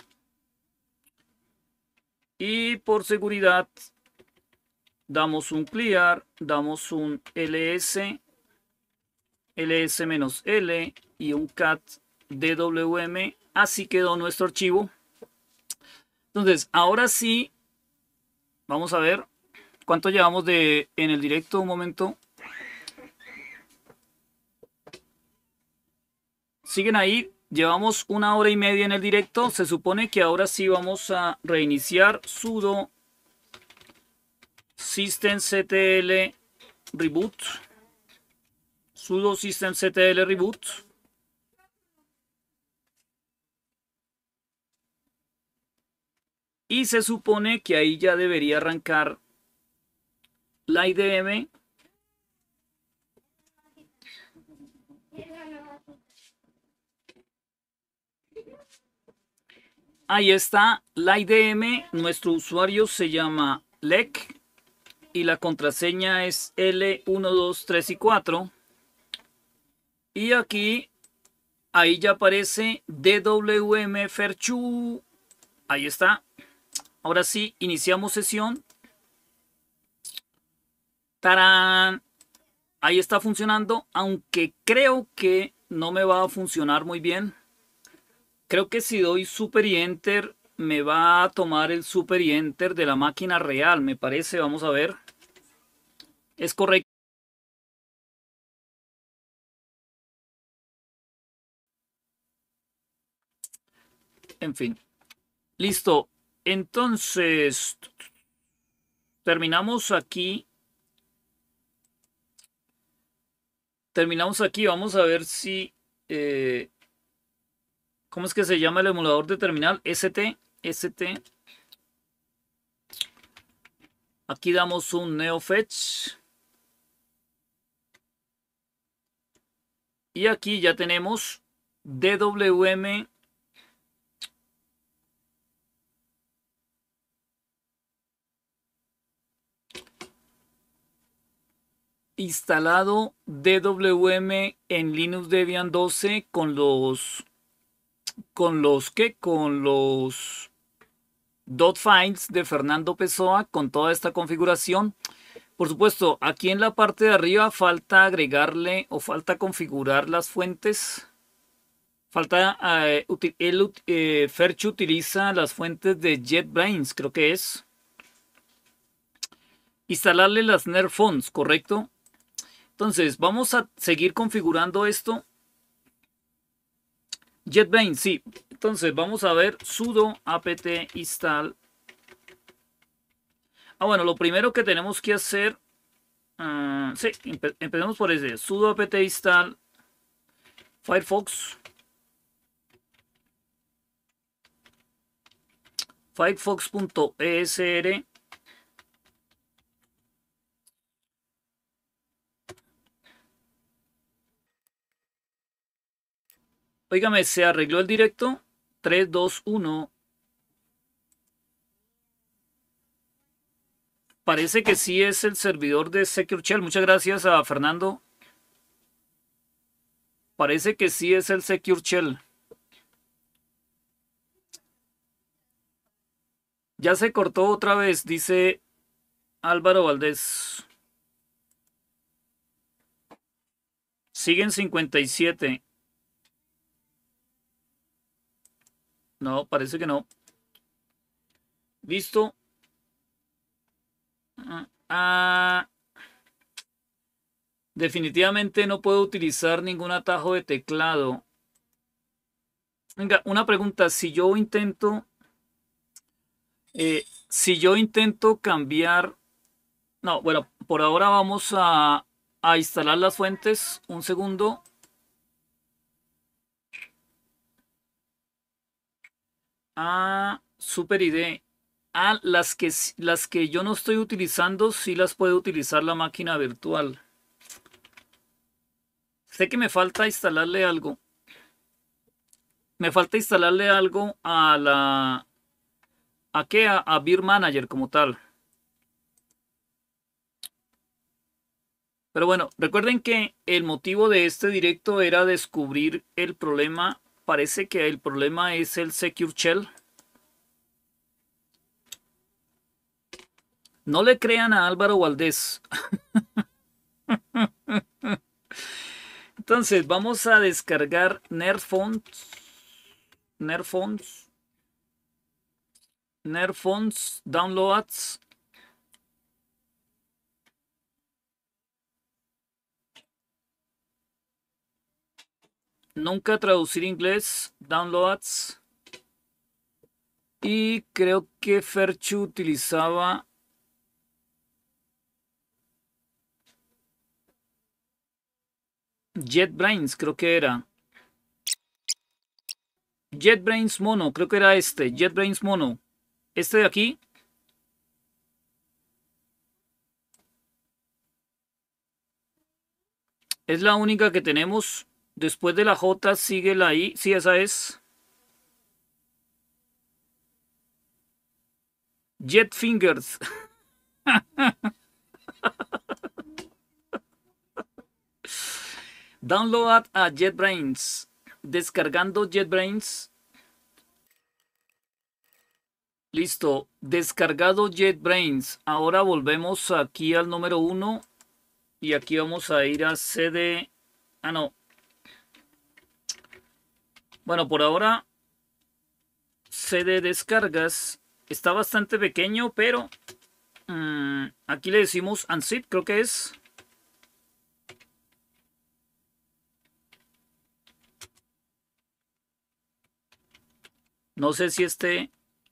Y por seguridad damos un clear, damos un ls -l y un cat DWM. Así quedó nuestro archivo. Entonces, ahora sí, vamos a ver cuánto llevamos en el directo. Un momento. ¿Siguen ahí? Llevamos 1 hora y media en el directo. Se supone que ahora sí vamos a reiniciar sudo systemctl reboot. Sudo systemctl reboot. Y se supone que ahí ya debería arrancar la IDM. Ahí está la IDM. Nuestro usuario se llama Lec y la contraseña es L1, 2, 3 y 4. Y aquí, ahí ya aparece DWM Ferchu. Ahí está. Ahora sí, iniciamos sesión. ¡Tarán! Ahí está funcionando, aunque creo que no me va a funcionar muy bien. Creo que si doy super y enter, me va a tomar el super y enter de la máquina real, me parece. Vamos a ver. Es correcto. En fin. Listo. Entonces, terminamos aquí. Vamos a ver si... ¿cómo es que se llama el emulador de terminal? ST. Aquí damos un neofetch. Y aquí ya tenemos DWM instalado, DWM en Linux Debian 12 con los .files de Fernando Pessoa con toda esta configuración. Por supuesto, aquí en la parte de arriba falta agregarle o falta configurar las fuentes. Ferchu utiliza las fuentes de JetBrains, creo que es. Instalarle las NER fonts, ¿correcto? Entonces, vamos a seguir configurando esto. JetBrains, sí. Entonces, vamos a ver sudo apt install. Bueno, lo primero que tenemos que hacer, sí, empecemos por ese, sudo apt install Firefox. Firefox.esr. Óigame, se arregló el directo. 3, 2, 1. Parece que sí es el servidor de Secure Shell. Muchas gracias a Fernando. Parece que sí es el Secure Shell. Ya se cortó otra vez, dice Álvaro Valdés. Siguen 57. No, parece que no. Listo. Definitivamente no puedo utilizar ningún atajo de teclado. Venga, una pregunta. Si yo intento cambiar... No, bueno, por ahora vamos a instalar las fuentes. Un segundo. Super idea. Las que yo no estoy utilizando, sí las puede utilizar la máquina virtual. Sé que me falta instalarle algo. Me falta instalarle algo a la... ¿A qué? A Beer Manager como tal. Pero bueno, recuerden que el motivo de este directo era descubrir el problema. Parece que el problema es el Secure Shell. No le crean a Álvaro Valdés. Entonces vamos a descargar Nerfonts. Nerfonts Downloads. Nunca traducir inglés. Downloads. Y creo que Ferchu utilizaba... JetBrains, creo que era. JetBrains Mono, creo que era este. JetBrains Mono. Este de aquí. Es la única que tenemos. Después de la J sigue la I. Sí, esa es. Jetfingers. Download a JetBrains. Descargando JetBrains. Listo. Descargado JetBrains. Ahora volvemos aquí al número 1. Y aquí vamos a ir a CD. No. Bueno, por ahora CD descargas. Está bastante pequeño, pero aquí le decimos unzip, creo que es. No sé si este...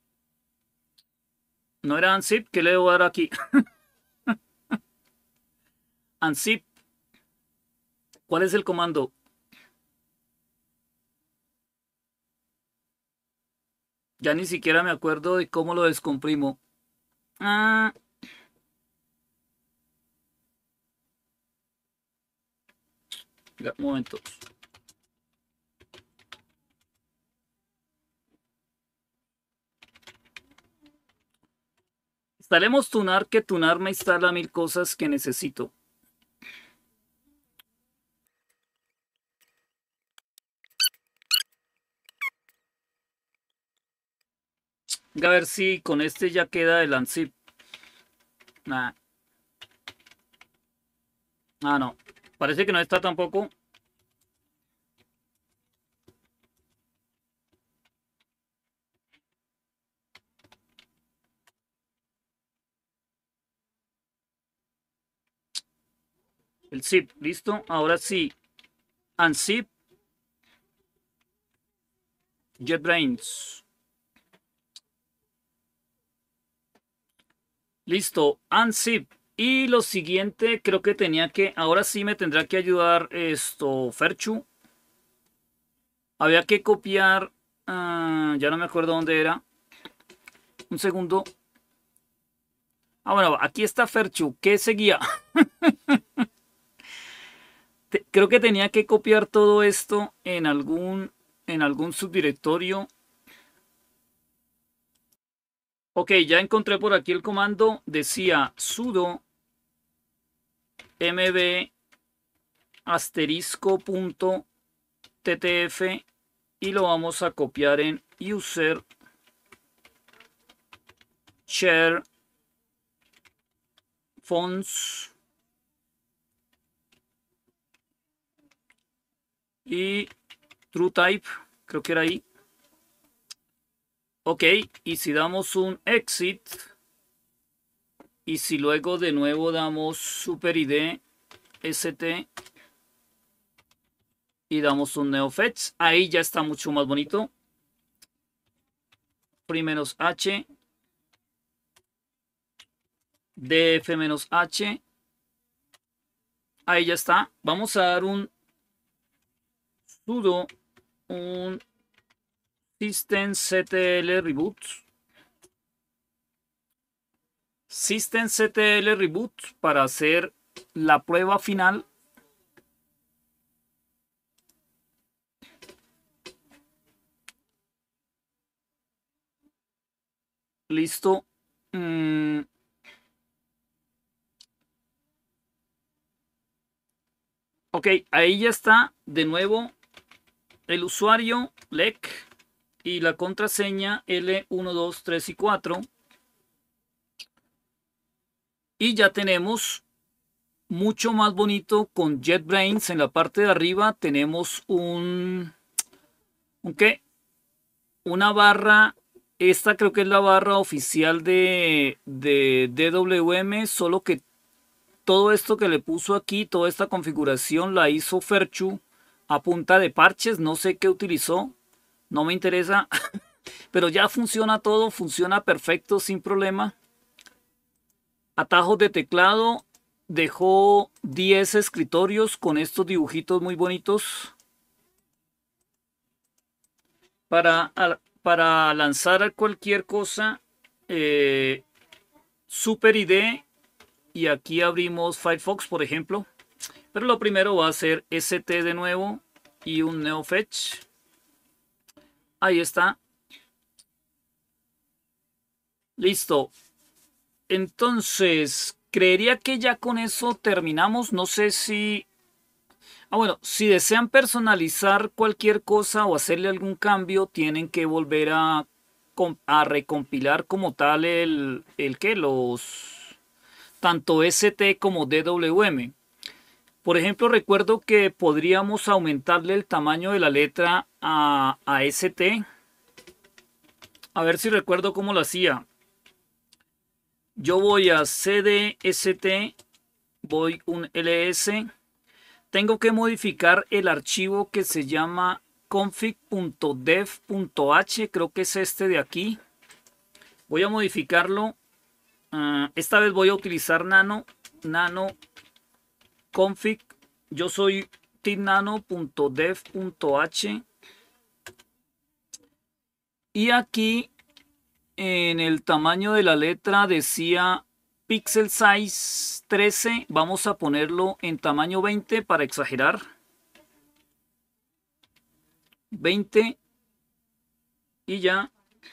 No era unzip, ¿qué le debo dar aquí? Unzip. ¿Cuál es el comando? Ya ni siquiera me acuerdo de cómo lo descomprimo. Un momento. Instalemos Tunar, que Tunar me instala 1000 cosas que necesito. A ver si con este ya queda el unzip. Nah. No. Parece que no está tampoco. el zip, listo. Ahora sí, unzip JetBrains. Listo, unzip. Y lo siguiente, creo que tenía que, ahora sí me tendrá que ayudar esto, Ferchu. Había que copiar, ya no me acuerdo dónde era. Un segundo. Ah, bueno, aquí está Ferchu. ¿Qué seguía? Creo que tenía que copiar todo esto en algún subdirectorio. Ok, ya encontré por aquí el comando. Decía sudo mb *ttf y lo vamos a copiar en user share fonts y true type, creo que era ahí. Ok, y si damos un exit y si luego de nuevo damos super id st y damos un neofetch, ahí ya está mucho más bonito. -h df-h, ahí ya está. Vamos a dar un sudo un systemctl reboot. Systemctl reboot para hacer la prueba final. Listo. Ok, ahí ya está. De nuevo, el usuario, lec, y la contraseña L1, 2, 3 y 4. Y ya tenemos mucho más bonito con JetBrains. En la parte de arriba tenemos ¿un qué? Una barra. Esta creo que es la barra oficial de DWM, solo que todo esto que le puso aquí, toda esta configuración la hizo Ferchu a punta de parches. No sé qué utilizó, no me interesa, pero ya funciona todo, funciona perfecto, sin problema. Atajos de teclado, dejó 10 escritorios con estos dibujitos muy bonitos para lanzar cualquier cosa. Super ID, y aquí abrimos Firefox, por ejemplo. Pero lo primero va a ser st de nuevo y un neofetch. Ahí está. Listo. Entonces, creería que ya con eso terminamos. No sé si... Ah, bueno, si desean personalizar cualquier cosa o hacerle algún cambio, tienen que volver a recompilar como tal tanto ST como DWM. Por ejemplo, recuerdo que podríamos aumentarle el tamaño de la letra a ST. A ver si recuerdo cómo lo hacía. Yo voy a cdst, voy un ls. Tengo que modificar el archivo que se llama config.dev.h. Creo que es este de aquí. Voy a modificarlo. Esta vez voy a utilizar nano config. Yo soy tipnano.dev.h. Y aquí en el tamaño de la letra decía pixel size 13. Vamos a ponerlo en tamaño 20 para exagerar. 20. Y ya.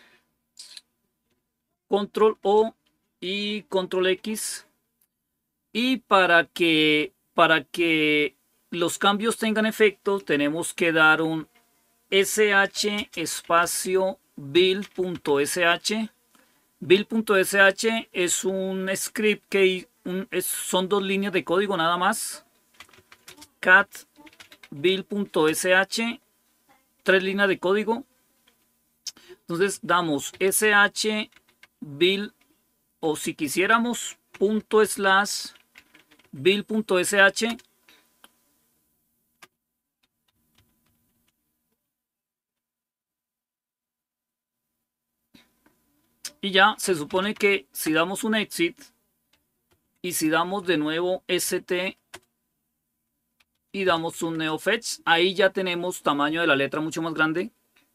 Control O y Control X. Y para que los cambios tengan efecto, tenemos que dar un sh espacio build.sh. Build.sh es un script que son 2 líneas de código nada más. Cat build.sh, 3 líneas de código. Entonces damos sh build, o si quisiéramos // build.sh Y ya se supone que si damos un exit y si damos de nuevo ST y damos un neofetch, ahí ya tenemos tamaño de la letra mucho más grande.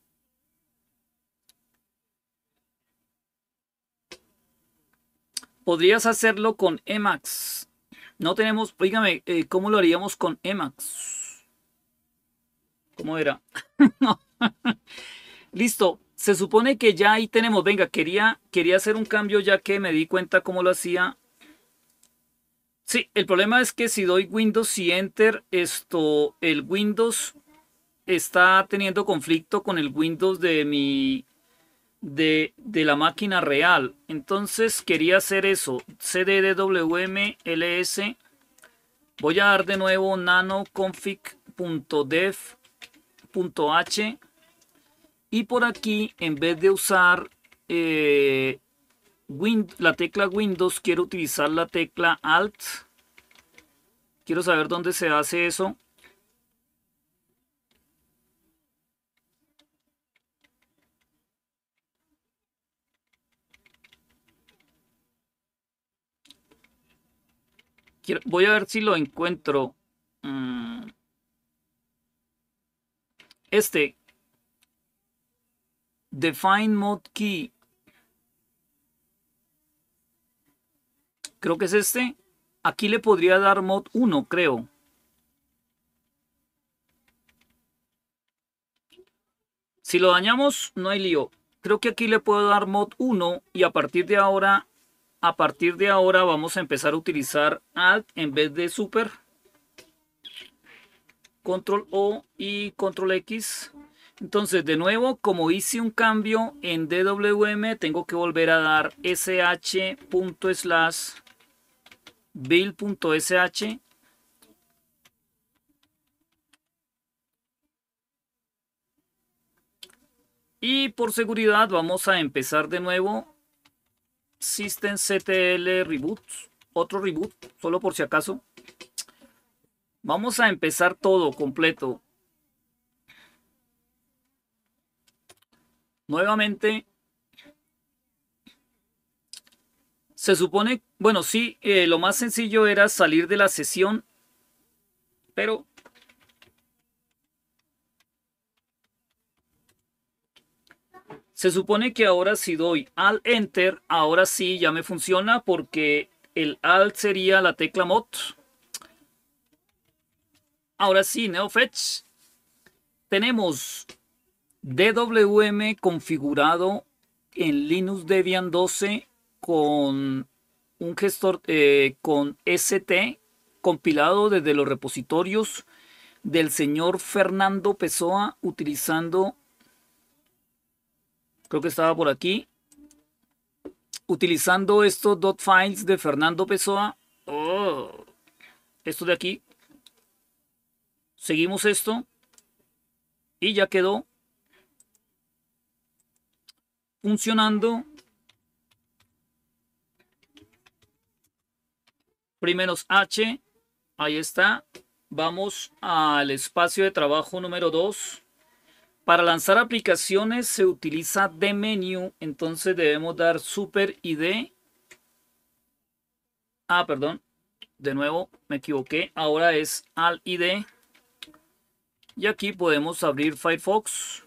Podrías hacerlo con Emacs. No tenemos, dígame, ¿cómo lo haríamos con Emacs? ¿Cómo era? No. Listo, se supone que ya ahí tenemos, venga, quería hacer un cambio ya que me di cuenta cómo lo hacía. Sí, el problema es que si doy Windows y Enter, el Windows está teniendo conflicto con el Windows de la máquina real. Entonces quería hacer eso, cddwmls, voy a dar de nuevo nanoconfig.dev.h y por aquí en vez de usar la tecla Windows quiero utilizar la tecla Alt. Quiero saber dónde se hace eso. Voy a ver si lo encuentro. Define Mode Key. Creo que es este. Aquí le podría dar mod 1, creo. Si lo dañamos, no hay lío. Creo que aquí le puedo dar mod 1 y a partir de ahora vamos a empezar a utilizar Alt en vez de Super. Control O y Control X. Entonces, de nuevo, como hice un cambio en DWM, tengo que volver a dar sh.build.sh. Y por seguridad vamos a empezar de nuevo. Systemctl reboot. Otro reboot, solo por si acaso. Vamos a empezar todo completo. Nuevamente. Se supone, bueno, sí, lo más sencillo era salir de la sesión. Pero se supone que ahora si doy Alt Enter, ahora sí ya me funciona porque el Alt sería la tecla Mod. Ahora sí, NeoFetch. Tenemos DWM configurado en Linux Debian 12 con un gestor con ST compilado desde los repositorios del señor Fernando Pessoa utilizando, creo que estaba por aquí, utilizando estos .files de Fernando Pessoa. Esto de aquí. Seguimos esto y ya quedó funcionando. Primeros H, ahí está. Vamos al espacio de trabajo número 2. Para lanzar aplicaciones se utiliza dmenu, entonces debemos dar super id. Perdón, de nuevo me equivoqué. Ahora es alt id. Y aquí podemos abrir Firefox.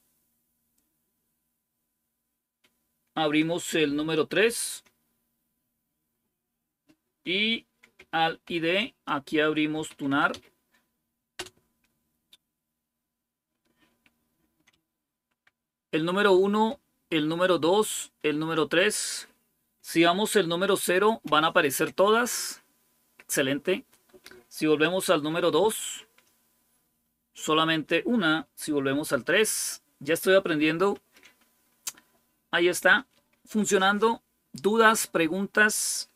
Abrimos el número 3. Y al ID, aquí abrimos tunar. El número 1, el número 2, el número 3. Si vamos el número 0, van a aparecer todas. Excelente. Si volvemos al número 2, solamente una. Si volvemos al 3, ya estoy aprendiendo. Ahí está, funcionando. ¿Dudas, preguntas?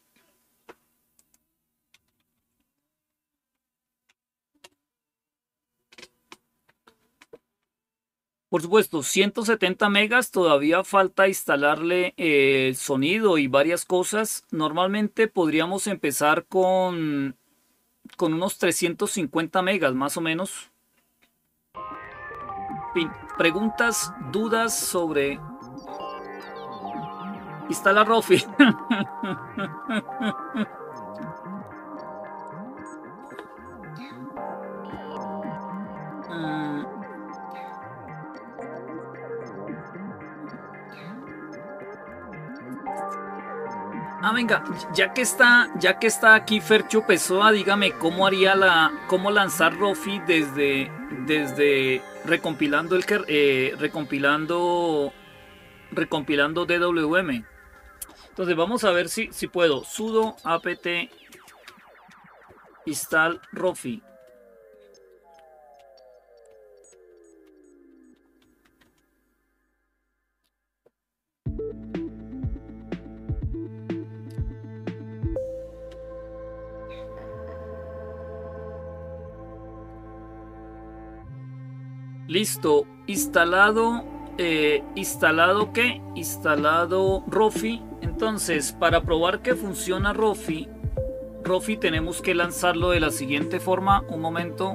Por supuesto, 170 megas, todavía falta instalarle sonido y varias cosas. Normalmente podríamos empezar con unos 350 megas más o menos. Preguntas, dudas sobre Instala Rofi. Venga, ya que está aquí Fercho Pessoa, dígame cómo haría cómo lanzar Rofi desde recompilando recompilando DWM. Entonces vamos a ver si puedo. Sudo apt install Rofi. Listo, instalado instalado Rofi. Entonces, para probar que funciona Rofi tenemos que lanzarlo de la siguiente forma. Un momento.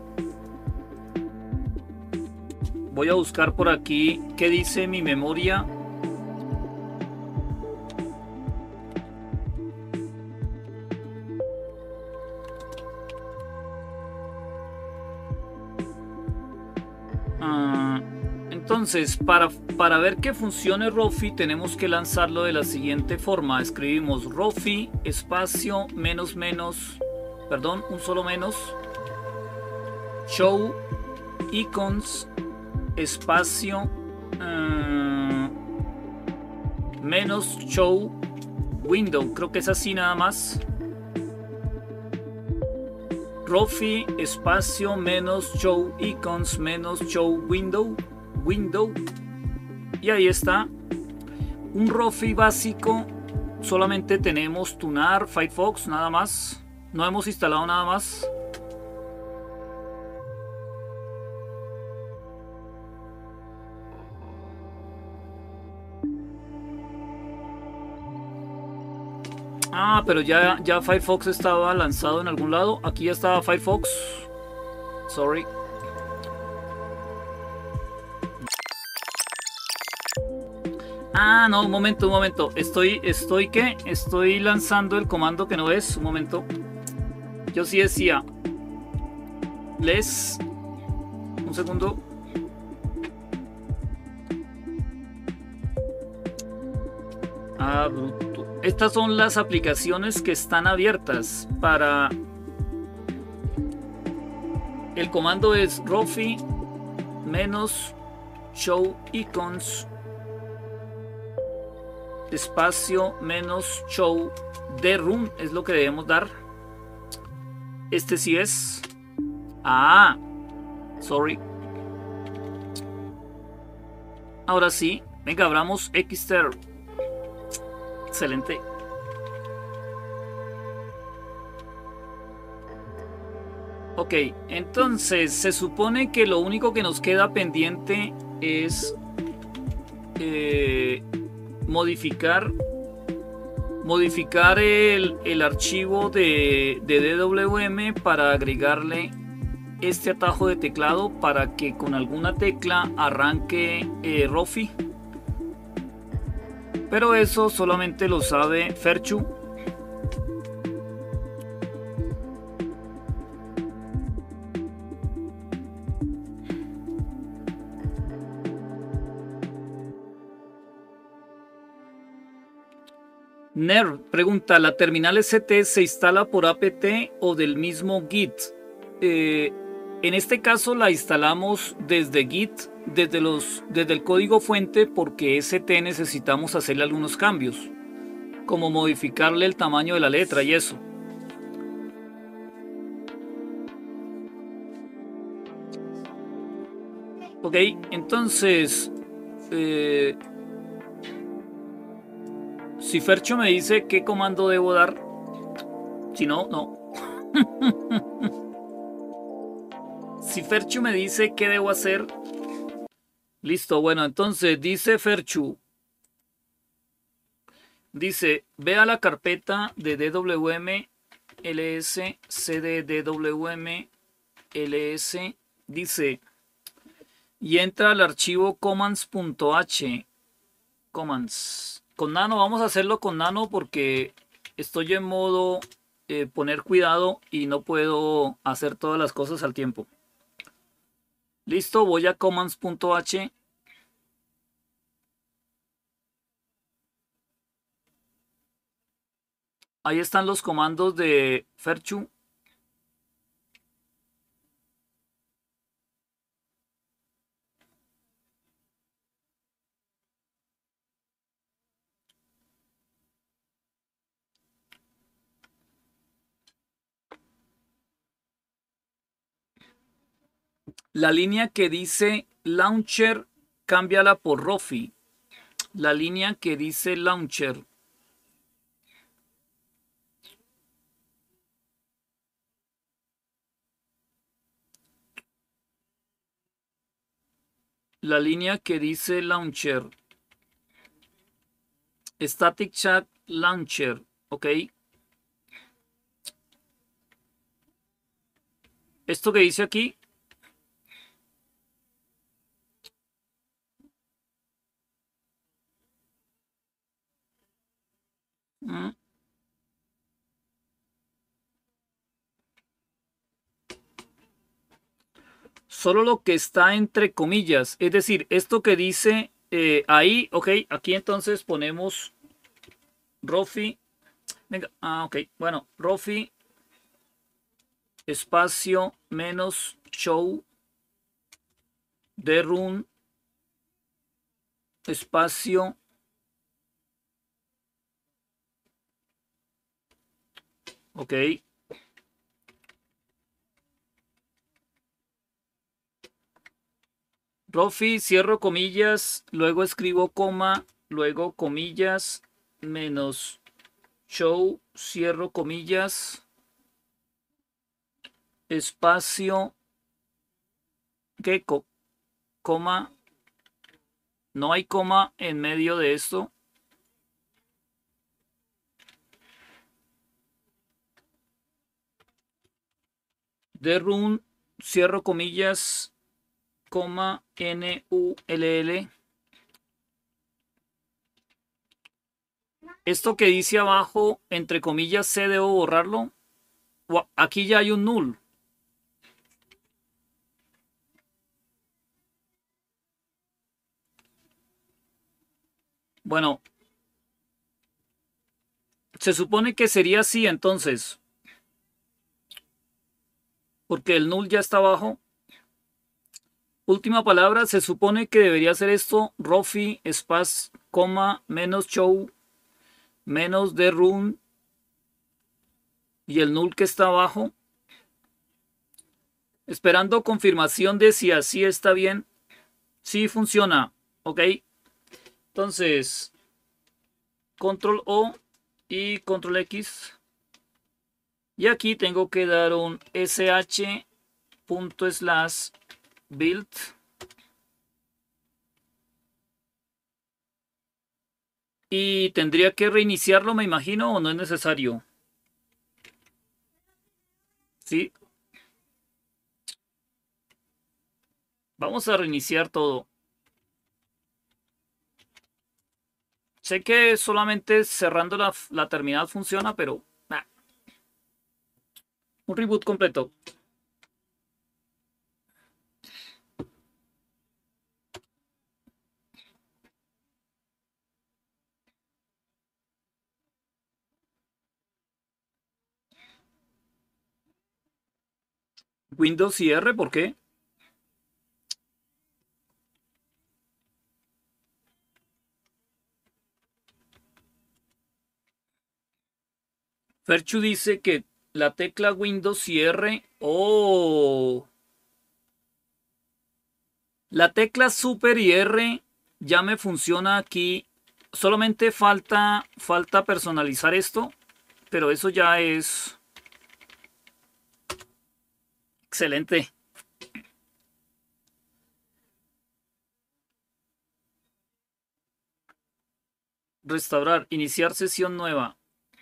Voy a buscar por aquí qué dice mi memoria. Entonces, para ver que funcione Rofi, tenemos que lanzarlo de la siguiente forma. Escribimos Rofi, espacio, menos, perdón, un solo menos, show, icons, espacio, menos, show, window. Creo que es así nada más. Rofi, espacio, menos, show, icons, menos, show, window. Y ahí está un Rofi básico. Solamente tenemos tunar, Firefox, nada más. No hemos instalado nada más. Pero ya Firefox estaba lanzado en algún lado. Aquí ya estaba Firefox. Sorry. No, un momento. Estoy lanzando el comando que no es. Un momento. Yo sí decía. Un segundo. Bruto. Estas son las aplicaciones que están abiertas para... El comando es Rofi menos show icons espacio menos show de room es lo que debemos dar. Este sí es. Sorry. Ahora sí. Venga, abramos Xter. Excelente. Ok, entonces se supone que lo único que nos queda pendiente es modificar el archivo de DWM para agregarle este atajo de teclado para que con alguna tecla arranque Rofi. Pero eso solamente lo sabe Ferchu. Ner pregunta, ¿la terminal ST se instala por apt o del mismo Git? En este caso la instalamos desde Git, desde el código fuente, porque ST necesitamos hacerle algunos cambios, como modificarle el tamaño de la letra y eso. Ok, entonces... si Fercho me dice qué comando debo dar, si no, no. Si Ferchu me dice qué debo hacer, listo. Bueno, entonces dice Ferchu, dice, ve a la carpeta de DWM ls cd DWM ls, dice, y entra al archivo commands.h, commands. Con Nano, vamos a hacerlo con Nano porque estoy en modo poner cuidado y no puedo hacer todas las cosas al tiempo. Listo, voy a commands.h. Ahí están los comandos de Ferchu. La línea que dice Launcher, cámbiala por Rofi. La línea que dice Launcher. La línea que dice Launcher. Static Chat Launcher. Ok. Esto que dice aquí. Solo lo que está entre comillas. Es decir, esto que dice ahí. Ok. Aquí entonces ponemos Rofi. Venga. Ok. Bueno. Rofi. Espacio menos show. De run. Espacio. Ok. Rofi, cierro comillas, luego escribo coma, luego comillas, menos show, cierro comillas, espacio, ¿qué? Coma, no hay coma en medio de esto. De run, cierro comillas, coma, null. Esto que dice abajo, entre comillas, C, debo borrarlo. Aquí ya hay un null. Bueno, se supone que sería así entonces. Porque el null ya está abajo. Última palabra, se supone que debería ser esto. Rofi, espacio, coma, menos show, menos de run. Y el null que está abajo. Esperando confirmación de si así está bien. Sí funciona. Ok. Entonces, control O y control X. Y aquí tengo que dar un sh./build. Y tendría que reiniciarlo, me imagino, o no es necesario. Sí. Vamos a reiniciar todo. Sé que solamente cerrando la terminal funciona, pero un reboot completo. Windows y R, ¿por qué? Ferchu dice que la tecla Windows y R. Oh. La tecla Super y R ya me funciona aquí. Solamente falta personalizar esto. Pero eso ya es excelente. Restaurar, iniciar sesión nueva.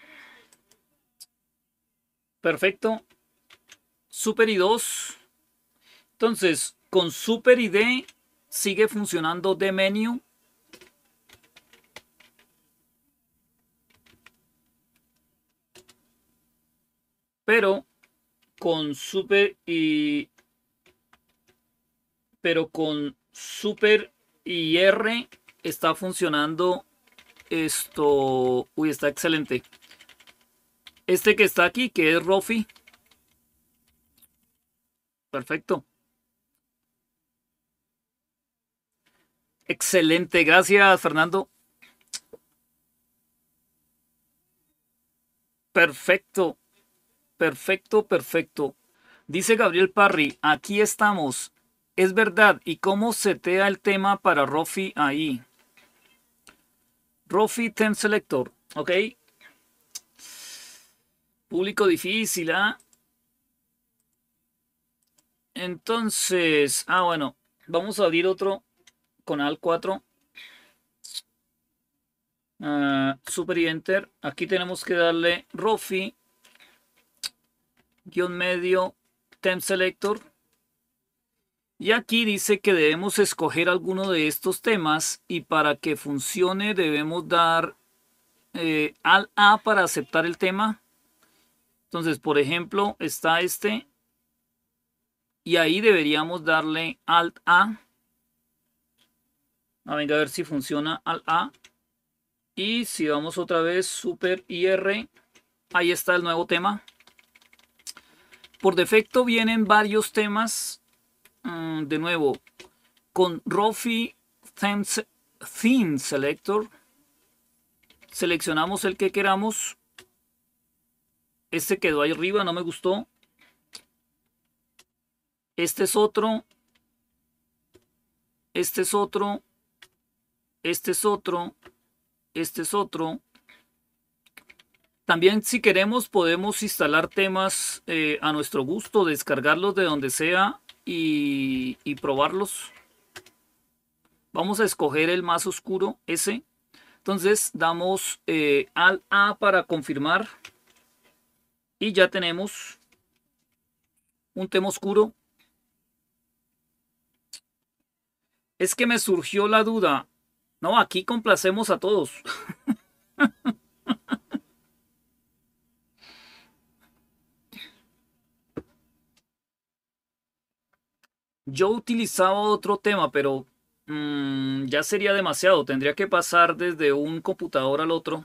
Perfecto. Super I2. Entonces, con Super ID sigue funcionando de menú. pero con super y R está funcionando esto. Uy, está excelente. Este que está aquí, que es Rofi. Perfecto. Excelente, gracias Fernando. Perfecto, perfecto, perfecto. Dice Gabriel Parry, aquí estamos. Es verdad, ¿y cómo setea el tema para Rofi ahí? Rofi Theme Selector, ok. Público difícil, ¿ah? Entonces, bueno, vamos a abrir otro con Alt 4. Super y Enter. Aquí tenemos que darle Rofi, guión medio, Theme Selector. Y aquí dice que debemos escoger alguno de estos temas y para que funcione debemos dar Alt A para aceptar el tema. Entonces, por ejemplo, está este y ahí deberíamos darle Alt A. Venga a ver si funciona Alt A. Y si vamos otra vez Super IR, ahí está el nuevo tema. Por defecto vienen varios temas. De nuevo, con Rofi Theme Selector seleccionamos el que queramos. Este quedó ahí arriba, no me gustó. Este es otro. Este es otro. Este es otro. Este es otro. También si queremos podemos instalar temas a nuestro gusto, descargarlos de donde sea y probarlos. Vamos a escoger el más oscuro, ese. Entonces damos Alt A para confirmar. Y ya tenemos un tema oscuro. Es que me surgió la duda. No, aquí complacemos a todos. Yo utilizaba otro tema, pero ya sería demasiado. Tendría que pasar desde un computador al otro.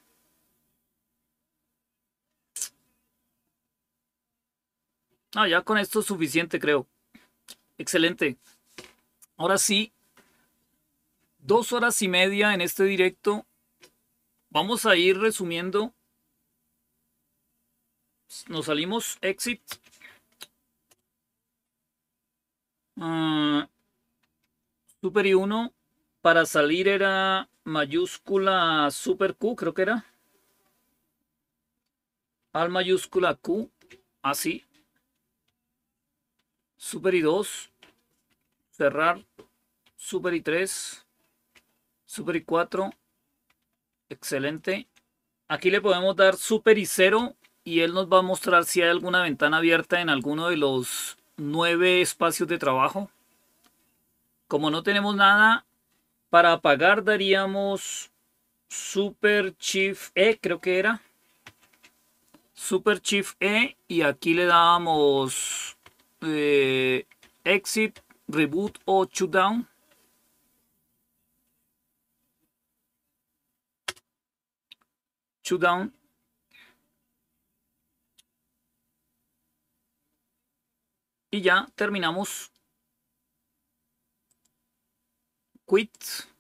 Ya con esto es suficiente, creo. Excelente. Ahora sí, 2 horas y media en este directo. Vamos a ir resumiendo. Nos salimos, exit. Super I1. Para salir era mayúscula Super Q, creo que era. Al mayúscula Q. Así. Super I2. Cerrar. Super I3. Super I4. Excelente. Aquí le podemos dar Super I0 y él nos va a mostrar si hay alguna ventana abierta en alguno de los 9 espacios de trabajo. Como no tenemos nada, para apagar daríamos Super Shift E, creo que era. Super Shift E y aquí le damos Exit, Reboot o Shutdown. Shutdown. Y ya terminamos. Quit.